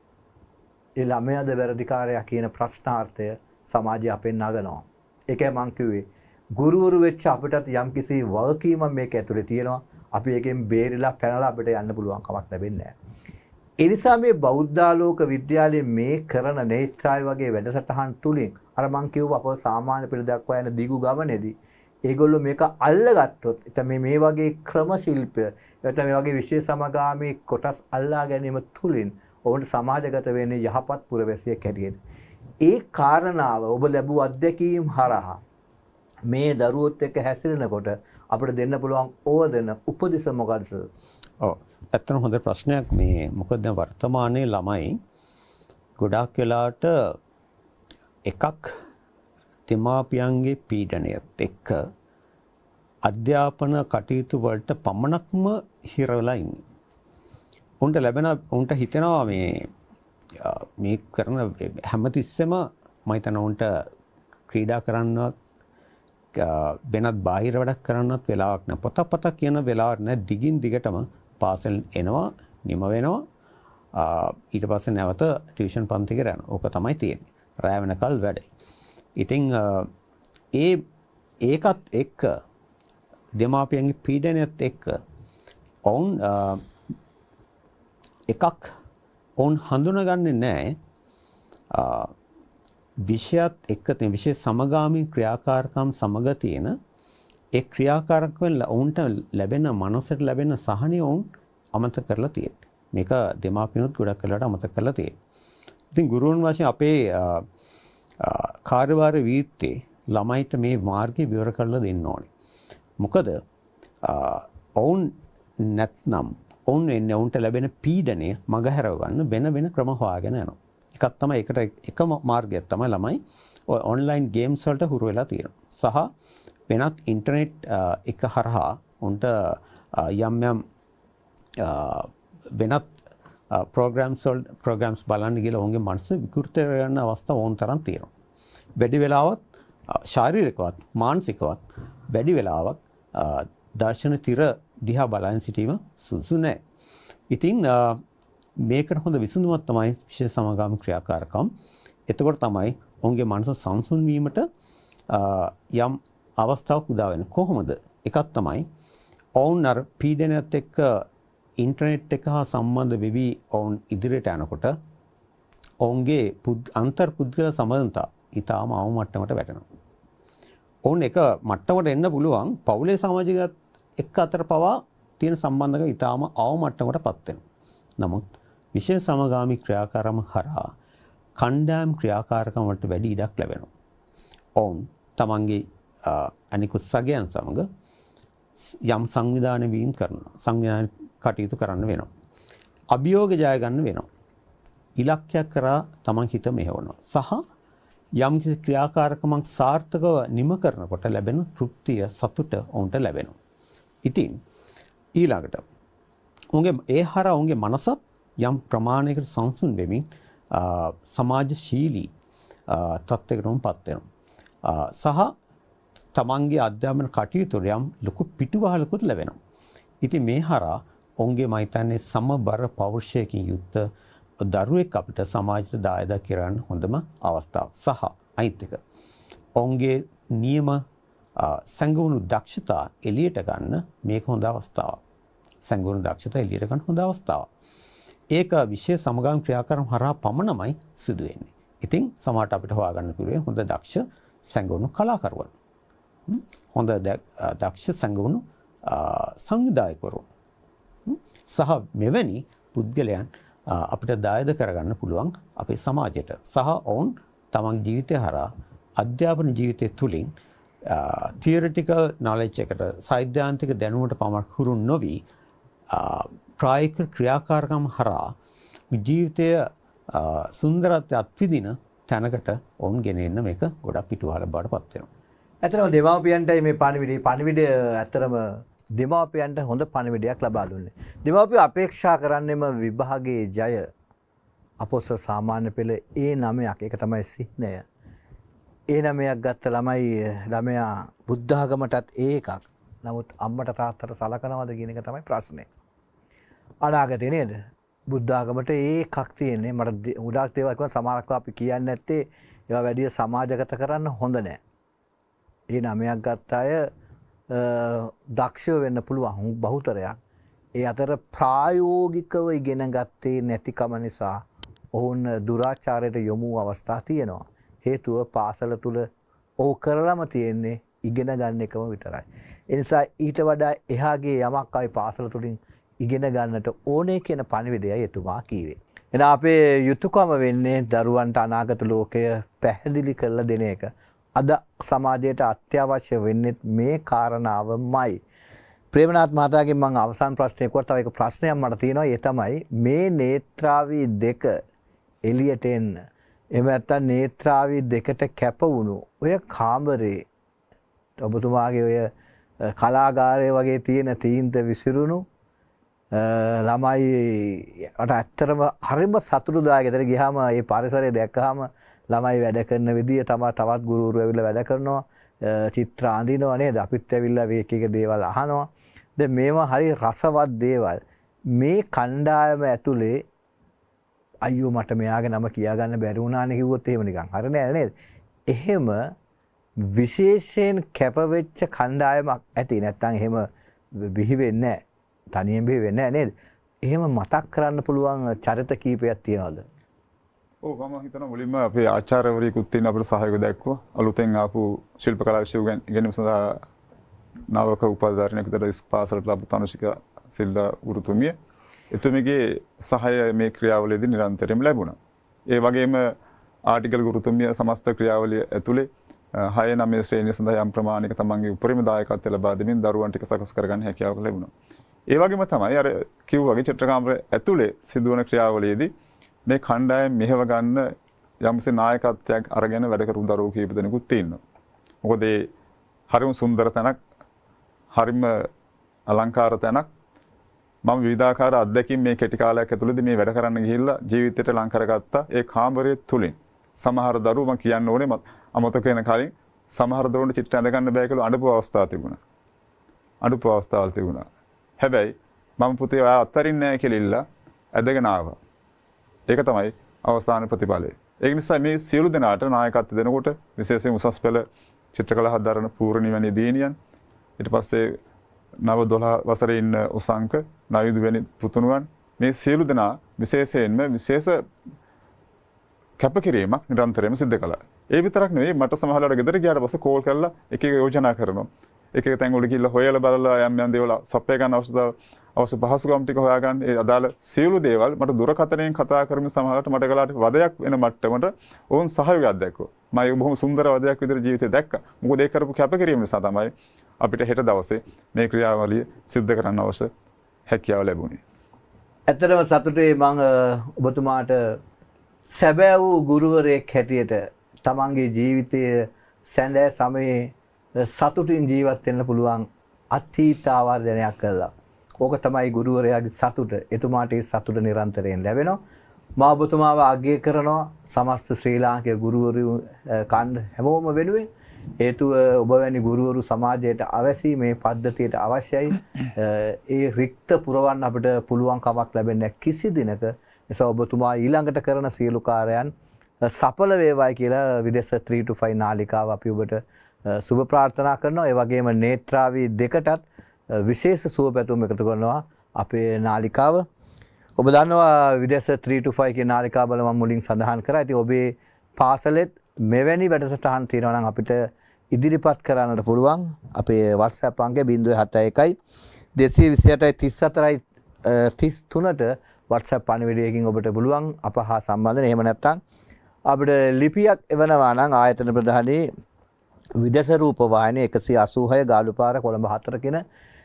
[SPEAKER 1] ඒ ළමයාද වැරදිකාරයා කියන ප්‍රශ්නාර්ථය සමාජය අපෙන් නගනවා. ඒකයි මං කිව්වේ ගුරුවරු වෙච්ච අපිටත් යම්කිසි වගකීමක් මේක ඇතුලේ තියෙනවා. අපි එකෙන් බේරිලා පැනලා අපිට යන්න පුළුවන් කමක් ලැබෙන්නේ නැහැ. ඒ නිසා මේ බෞද්ධාලෝක විද්‍යාලයේ මේ කරන නේත්‍රායි වගේ වැඩසටහන් තුලින් අර මං කිව්වා අපව සාමාන්‍ය පෙළ දක්වා යන දිගු ගමනේදී ඒගොල්ලෝ මේක අල්ලගත්තොත් එතන මේ මේ වගේ ක්‍රම ශිල්පය එතන මේ වගේ විශේෂ සමගාමී කොටස් අල්ලා ගැනීම තුලින් ඔවුන්ට සමාජගත වෙන්නේ යහපත් පුරවැසියෙක් හැටියට. ඒ කාරණාව ඔබ ලැබුව අත්දැකීම් හරහා මේ දරුවොත් එක්ක හැසිරෙනකොට අපිට දෙන්න පුළුවන් ඕදෙන උපදෙස් මොකද්ද?
[SPEAKER 2] ඔව් ඇත්තටම හොඳ ප්‍රශ්නයක් මේ. මොකද දැන් වර්තමානයේ ළමයි ගොඩාක් වෙලාවට එකක් දෙමාපියන්ගේ පීඩනයත් එක්ක අධ්‍යාපන කටයුතු වලට පමණක්ම හිර වෙලා ඉන්නේ. උන්ට ලැබෙන උන්ට හිතෙනවා මේ මේ කරන හැමතිස්සෙම මම හිතන උන්ට ක්‍රීඩා කරන්නවත් වෙනත් බාහිර වැඩක් කරන්නවත් වෙලාවක් නැහැ. පොත පත කියන වෙලාවක් නැහැ. දිගින් දිගටම පාසල් එනවා, නිම වෙනවා. ඊට පස්සේ නැවත ටියුෂන් පන්තිකට යනවා. ඕක තමයි තියෙන්නේ. රැය වෙනකල් වැඩ. ඉතින් ඒ ඒකත් එක්ක දෙමාපියන්ගේ පීඩනයත් එක්ක ඔවුන් එකක් ඔවුන් හඳුනගන්නේ නැහැ විෂයත් එක්ක තියෙන විශේෂ සමගාමී ක්‍රියාකාරකම් සමග තියෙන ඒ ක්‍රියාකාරකම් ඔවුන්ට ලැබෙන මනසට ලැබෙන සහනය ඔවුන් අමතක කරලා තියෙනවා. මේක දෙමාපියන්ත් ගොඩක් වෙලාවට අමතක කරලා තියෙනවා. ඉතින් ගුරුන් වශයෙන් අපේ කාර්යභාර වීත්තේ ළමයිට මේ මාර්ගය විවර කරලා දෙන්න ඕනේ. මොකද ඔවුන් නැත්නම් ඔවුන් එන්නේ ඔවුන්ට ලැබෙන පීඩනය මගහැරව ගන්න වෙන වෙන ක්‍රම හොයාගෙන යනවා. එකක් තමයි එකට එකම මාර්ගයක් තමයි ළමයි ඔය ඔන්ලයින් ගේම්ස් වලට හුරු වෙලා තියෙනවා. සහ වෙනත් ඉන්ටර්නෙට් එක හරහා උන්ට යම් යම් වෙනත් ප්‍රෝග්‍රෑම්ස් වල ප්‍රෝග්‍රෑම්ස් බලන්න ගිහලා ඔවුන්ගේ මනස විකෘත කරන අවස්ථා ඕන තරම් තියෙනවා. වැඩි වෙලාවක් ශාරීරිකවත් මානසිකවත් වැඩි වෙලාවක් දර්ශන තිර දිහා බලන් සිටීම සුදුසු නැහැ. ඉතින් මේකට හොඳ විසඳුමක් තමයි විශේෂ සමගාමී ක්‍රියාකාරකම්. එතකොට තමයි ඔවුන්ගේ මනස සංසුන් වීමට යම් අවස්ථාවක් උදා වෙන්නේ. කොහොමද? එකක් තමයි ඔවුන් අර පීඩනයත් එක්ක ඉන්ටර්නෙට් එක හා සම්බන්ධ වෙවි ඔවුන් ඉදිරියට යනකොට ඔවුන්ගේ අන්තර් පුද්ගල සම්බන්ධතා ඊටාම අවම මට්ටමට වැටෙනවා. ඔවුන් එක මට්ටමට එන්න පුළුවන් පවුලේ සමාජිකත් එක්ක අතර පවා තියෙන සම්බන්ධක ඊටාම අවම මට්ටමකටපත් වෙනවා. නමුත් විශේෂ සමගාමී ක්‍රියාකාරකම් හරහා කණ්ඩායම් ක්‍රියාකාරකම් වලට වැඩි ඉඩක් ලැබෙනවා. ඔවුන් තමන්ගේ අනිකුත් සගයන් සමග යම් සංවිධාන වීම කරනවා. සංවිධාන කටයුතු කරන්න වෙනවා. අභියෝග ජය ගන්න වෙනවා. ඉලක්කයක් කරා තමන් හිත මෙහෙවනවා. සහ යම් කිසි ක්‍රියාකාරකමක් සාර්ථකව නිම කරනකොට ලැබෙන තෘප්තිය සතුට ඔවුන්ට ලැබෙනවා. ඉතින් ඊළඟට උන්ගේ ඒ හරහා උන්ගේ මනසත් යම් ප්‍රමාණයකට සංසුන් වෙමින් සමාජශීලී තත්ත්වයකටපත් වෙනවා. සහ තමන්ගේ අධ්‍යාපන කටයුතු යම් ලොකු පිටුවහලකුත් ලැබෙනවා. ඉතින් මේ හරහා ඔවුන්ගේ මයිතන්නේ සමබර පෞරුෂයකින් යුක්ත දරුවෙක් අපිට සමාජයට දායද කරන්න හොඳම අවස්ථාවක්. සහ අනිත් එක ඔවුන්ගේ නියම සංගුණ දක්ෂතා එළියට ගන්න මේක හොඳ අවස්ථාවක්. සංගුණ දක්ෂතා එළියට ගන්න හොඳ අවස්ථාවක්. ඒක විශේෂ සමගාමී ක්‍රියාකාරකම් හරහා පමණමයි සිදු වෙන්නේ. ඉතින් සමහරට අපිට හොයාගන්න පුළුවන් හොඳ දක්ෂ සංගුණ කලාකරුවන්. හොඳ දක්ෂ සංගුණ සංවිධායකවරු. සහ මෙවැනි පුද්ගලයන් අපිට දායද කරගන්න පුළුවන් අපේ සමාජයට. සහ ඔවුන් තමන් ජීවිතය හරහා අධ්‍යාපන ජීවිතය තුළින් තියරිටිකල් නොලෙජ් එකට සෛද්ධාන්තික දැනුමට පමණක් හුරු නොවි ප්‍රායෝගික ක්‍රියාකාරකම් හරහා ජීවිතය සුන්දරත්වය අත්විඳින තැනකට ඔවුන් ගෙන එන්න මේක ගොඩක් පිටුවහල බවට පත් වෙනවා.
[SPEAKER 1] ඇත්තටම දෙමාපියන්ටයි මේ පණිවිඩය පණිවිඩය ඇත්තටම දෙමාපියන්ට හොඳ පණිවිඩයක් ලබා දුන්නේ. දෙමාපියෝ අපේක්ෂා කරන්නේම විභාගයේ ජය අපොස සාමාන්‍ය පෙළ ඒ නවයක් ඒක තමයි සිහිනය. ඒ නවයක් ගත්ත ළමයි ළමයා බුද්ධ ආගමටත් ඒ එකක්. නමුත් අම්මට තාත්තට සලකනවද කියන එක තමයි ප්‍රශ්නේ. අනාගතේ නේද? බුද්ධ ආගමට ඒ එකක් තියෙන්නේ. මට උඩක් දේවල් කියනවා සමහරක් අපි කියන්නේ නැත්තේ ඒවා වැඩි සමාජගත කරන්න හොඳ නැහැ. ඒ නවයක් ගත්ත අය දක්ෂ වෙන්න පුළුවන් බහුතරයක්. ඒ අතර ප්‍රායෝගිකව ඉගෙන ගත්තේ නැතිකම නිසා ඔවුන් දුරාචාරයට යොමු අවස්ථා තියෙනවා. හේතුව පාසල තුල ඕ කරලම තියෙන්නේ ඉගෙන ගන්න එකම විතරයි. ඒ නිසා ඊට වඩා එහාගේ යමක් ආයි පාසල තුලින් ඉගෙන ගන්නට ඕනේ කියන පණිවිඩයයි එතුමා කීවේ. එහෙනම් අපේ යුතුයකම වෙන්නේ දරුවන්ට අනාගත ලෝකය පැහැදිලි කරලා දෙන එක. අද සමාජයට අත්‍යවශ්‍ය වෙන්නේ මේ කාරණාවමයි. ප්‍රේමනාත් මහතාගෙන් මම අවසාන ප්‍රශ්නයක් කොට තව එක ප්‍රශ්නයක් මට තියෙනවා. ඒ තමයි මේ නේත්‍රාවී දෙක එළියට එන්න එහෙම නැත්නම් නේත්‍රාවි දෙකට කැප වුණු ඔය කාමරේ ඔබතුමාගේ ඔය කලාගාරය වගේ තියෙන තීන්ත විසිරුණු ළමයි අට ඇත්තටම හරිම සතුටුදායක. ඒතර ගියාම මේ පරිසරය දැක්කහම ළමයි වැඩ කරන විදිය තමයි තවත් ගුරුවරු ඇවිල්ලා වැඩ කරනවා. චිත්‍ර අඳිනවා නේද? අපිත් ඇවිල්ලා මේ එක එක දේවල් අහනවා. දැන් මේවා හරි රසවත් දේවල්. මේ කණ්ඩායම ඇතුලේ අයියෝ මට මෙයාගේ නම කියාගන්න බැරි වුණානේ කිව්වොත් එහෙම නිකන් හරිය නෑ නේද? එහෙම විශේෂයෙන් කැපවෙච්ච කණ්ඩායමක් ඇති. නැත්තම් එහෙම බිහි වෙන්නේ නැහැ. තනියෙන් බිහි වෙන්නේ නැහැ නේද? එහෙම මතක් කරන්න පුළුවන් චරිත කීපයක් තියනවද?
[SPEAKER 3] ඔව් මම හිතනවා මුලින්ම අපේ ආචාර්යවරයෙකුත් ඉන්න අපිට සහයෝගය දැක්වුවා. අලුතෙන් ආපු ශිල්ප කලා විෂය ඉගෙනීම සඳහා නාවක උපාධාරණයකට පාසලට ලබු තනුෂික සිල්වා ගුරුතුමිය. එතුමියගේ සහාය මේ ක්‍රියාවලියේදී නිරන්තරයෙන්ම ලැබුණා. ඒ වගේම ආටිකල් ගුරුතුමිය සමස්ත ක්‍රියාවලිය ඇතුලේ හය නවය ශ්‍රේණිය සඳහා යම් ප්‍රමාණික තමන්ගේ උපරිම දායකත්වය ලබා දෙමින් දරුවන් ටික සකස් කරගන්න හැකියාවක් ලැබුණා. ඒ වගේම තමයි අර කිව්වා වගේ චිත්‍ර කාමරය ඇතුලේ සිදුවන ක්‍රියාවලියේදී මේ කණ්ඩායම මෙහෙව ගන්න යම්සේ නායකත්වයක් අරගෙන වැඩ කරු දරුවෝ කීප දෙනෙකුත් ඉන්නවා. මොකද ඒ හරිම සුන්දර තැනක්, හරිම අලංකාර තැනක්. මම විවිධාකාර අත්දැකීම් මේ කෙටි කාලයක් ඇතුළතදී මේ වැඩ කරන්න ගිහිල්ලා ජීවිතයට ලං කරගත්තා. ඒ කාමරය තුලින් සමහර දරුවෝ මම කියන්න ඕනේ අමතක වෙන කලින් සමහර දරුවන්ට චිත්‍ර ඇඳ ගන්න බෑ කියලා අඬපු අවස්ථා තිබුණා. අඬපු අවස්ථාවල් තිබුණා. හැබැයි මම පුතේ ඔයා අත්තරින්නේ නැහැ කියලා ඉල්ලා ඇදගෙන ආවා. ඒක තමයි අවසාන ප්‍රතිඵලය. ඒක නිසා මේ සියලු දෙනාට නායකත්ව දෙනකොට විශේෂයෙන් උසස් පෙළ චිත්‍රකලා හදාරන පූර්ණිවැනි දීනියන් ඊට පස්සේ නව දොළහ වසරේ ඉන්න උසංක නයුදු වෙනි පුතුණුවන් මේ සියලු දෙනා විශේෂයෙන්ම විශේෂ කැපකිරීමක් නිරන්තරයෙන්ම සිදු කළා. ඒ විතරක් නෙවෙයි මට සමහරවිට ගෙදර ගියාට පස්සේ කෝල් කරලා එක එක යෝජනා කරනවා. එක එක තැන් වල ගිහිල්ලා හොයලා බලලා යම් යම් දේවල් සප්පය ගන්න අවශ්‍ය අවශ්‍ය පහසුකම් ටික හොයාගන්න ඒ අදාළ සියලු දේවල් මට දුරකථනයෙන් කතා කරමින් සමහරවිට මට ගලාට වදයක් වෙන මට්ටමට ඕන් සහයෝගයක් දැක්කෝ. මම ඒක බොහොම සුන්දර වදයක් විදිහට ජීවිතේ දැක්කා. මොකද ඒක කරපු කැපකිරීම නිසා තමයි අපිට හෙට දවසේ මේ ක්‍රියාවලිය සිද්ධ කරන්න අවශ්‍ය හැකියාව ලැබුණේ.
[SPEAKER 1] ඇත්තටම සතුටුයි මම ඔබතුමාට සැබෑ වූ ගුරුවරයෙක් හැටියට තමන්ගේ ජීවිතයේ සැඳෑ සමයේ සතුටින් ජීවත් වෙන්න පුළුවන් අතීත ආවර්ජනයක් කළා. ඕක තමයි ගුරුවරයාගේ සතුට. එතුමාට ඒ සතුට නිරන්තරයෙන් ලැබෙනවා. මම ඔබතුමාව අගය කරනවා සමස්ත ශ්‍රී ලාංකික ගුරුවරු කණ්ඩ හැමෝම වෙනුවෙන්. හේතුව ඔබ වැනි ගුරුවරු සමාජයට අවශ්‍ය මේ පද්ධතියට අවශ්‍යයි. ඒ රික්ත පුරවන්න අපිට පුළුවන් කමක් ලැබෙන්නේ කිසි දිනක. නිසා ඔබතුමා ඊළඟට කරන සියලු කාර්යයන් සඵල වේවායි කියලා විදේශ three to five නාලිකාව අපි ඔබට සුබ ප්‍රාර්ථනා කරනවා. ඒ වගේම නේත්‍රාවි දෙකටත් විශේෂ සුව පැතුම් එකතු කරනවා අපේ නාලිකාව. ඔබ දන්නවා විදේශ three to five කියන නාලිකාව බල මම මුලින් සඳහන් කරා. ඉතින් ඔබේ පාසලෙත් මෙවැනි වැඩසටහන් තියෙනවා නම් අපිට ඉදිරිපත් කරන්නට පුළුවන්. අපේ WhatsApp අංකය zero seven one one දෙසිය විසිඅටයි තිස් හතරයි තිස් තුනට WhatsApp පණිවිඩයකින් ඔබට පුළුවන් අප හා සම්බන්ධ වෙන්න. එහෙම නැත්නම් අපිට ලිපියක් එවනවා නම් ආයතන ප්‍රධානී විදේශ රූප වාහිනිය එකසිය අසූහය ගාලුපාර කොළඹ හතර කියන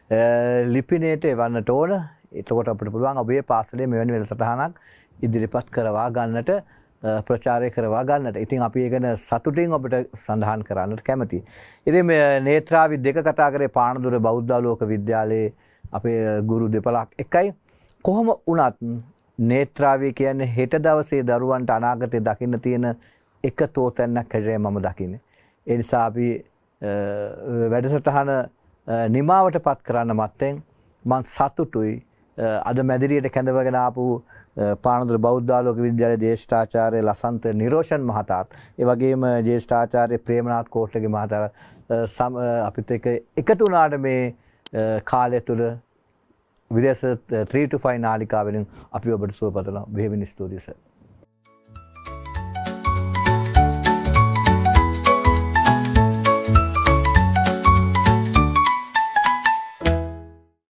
[SPEAKER 1] ලිපිනයට එවන්නට ඕන. එතකොට අපිට පුළුවන් ඔබේ පාසලේ මෙවැනි වැඩසටහනක් ඉදිරිපත් කරවා ගන්නට ප්‍රචාරය කරවා ගන්නට. ඉතින් අපි ඒක ගැන සතුටින් ඔබට සඳහන් කරන්නට කැමතියි. ඉතින් මේ නේත්‍රාවි දෙක කතා කරේ පානදුර බෞද්ධාලෝක විද්‍යාලයේ අපේ ගුරු දෙපළක් එකයි. කොහොම වුණත් නේත්‍රාවි කියන්නේ හෙට දවසේ දරුවන්ට අනාගතේ දකින්න තියෙන එක තෝතැන්නක් හැටියට මම දකින්නේ. ඒ නිසා අපි වැඩසටහන නිමාවටපත් කරන්න මත්තෙන් මම සතුටුයි අද මැදිරියට කැඳවගෙන ආපු පානදුර බෞද්ධාලෝක විද්‍යාලයේ ජ්‍යෙෂ්ඨාචාර්ය ලසන්ත නිරෝෂන් මහතාත් ඒ වගේම ජ්‍යෙෂ්ඨාචාර්ය ප්‍රේමනාත් කෝට්ටගේ මහතා අපිත් එක්ක එකතු වුණාට මේ කාලය තුල විදේශ three to five නාලිකාවෙන් අපි ඔබට සුවපතනවා. බෙහෙවින් ස්තුතියි සර්.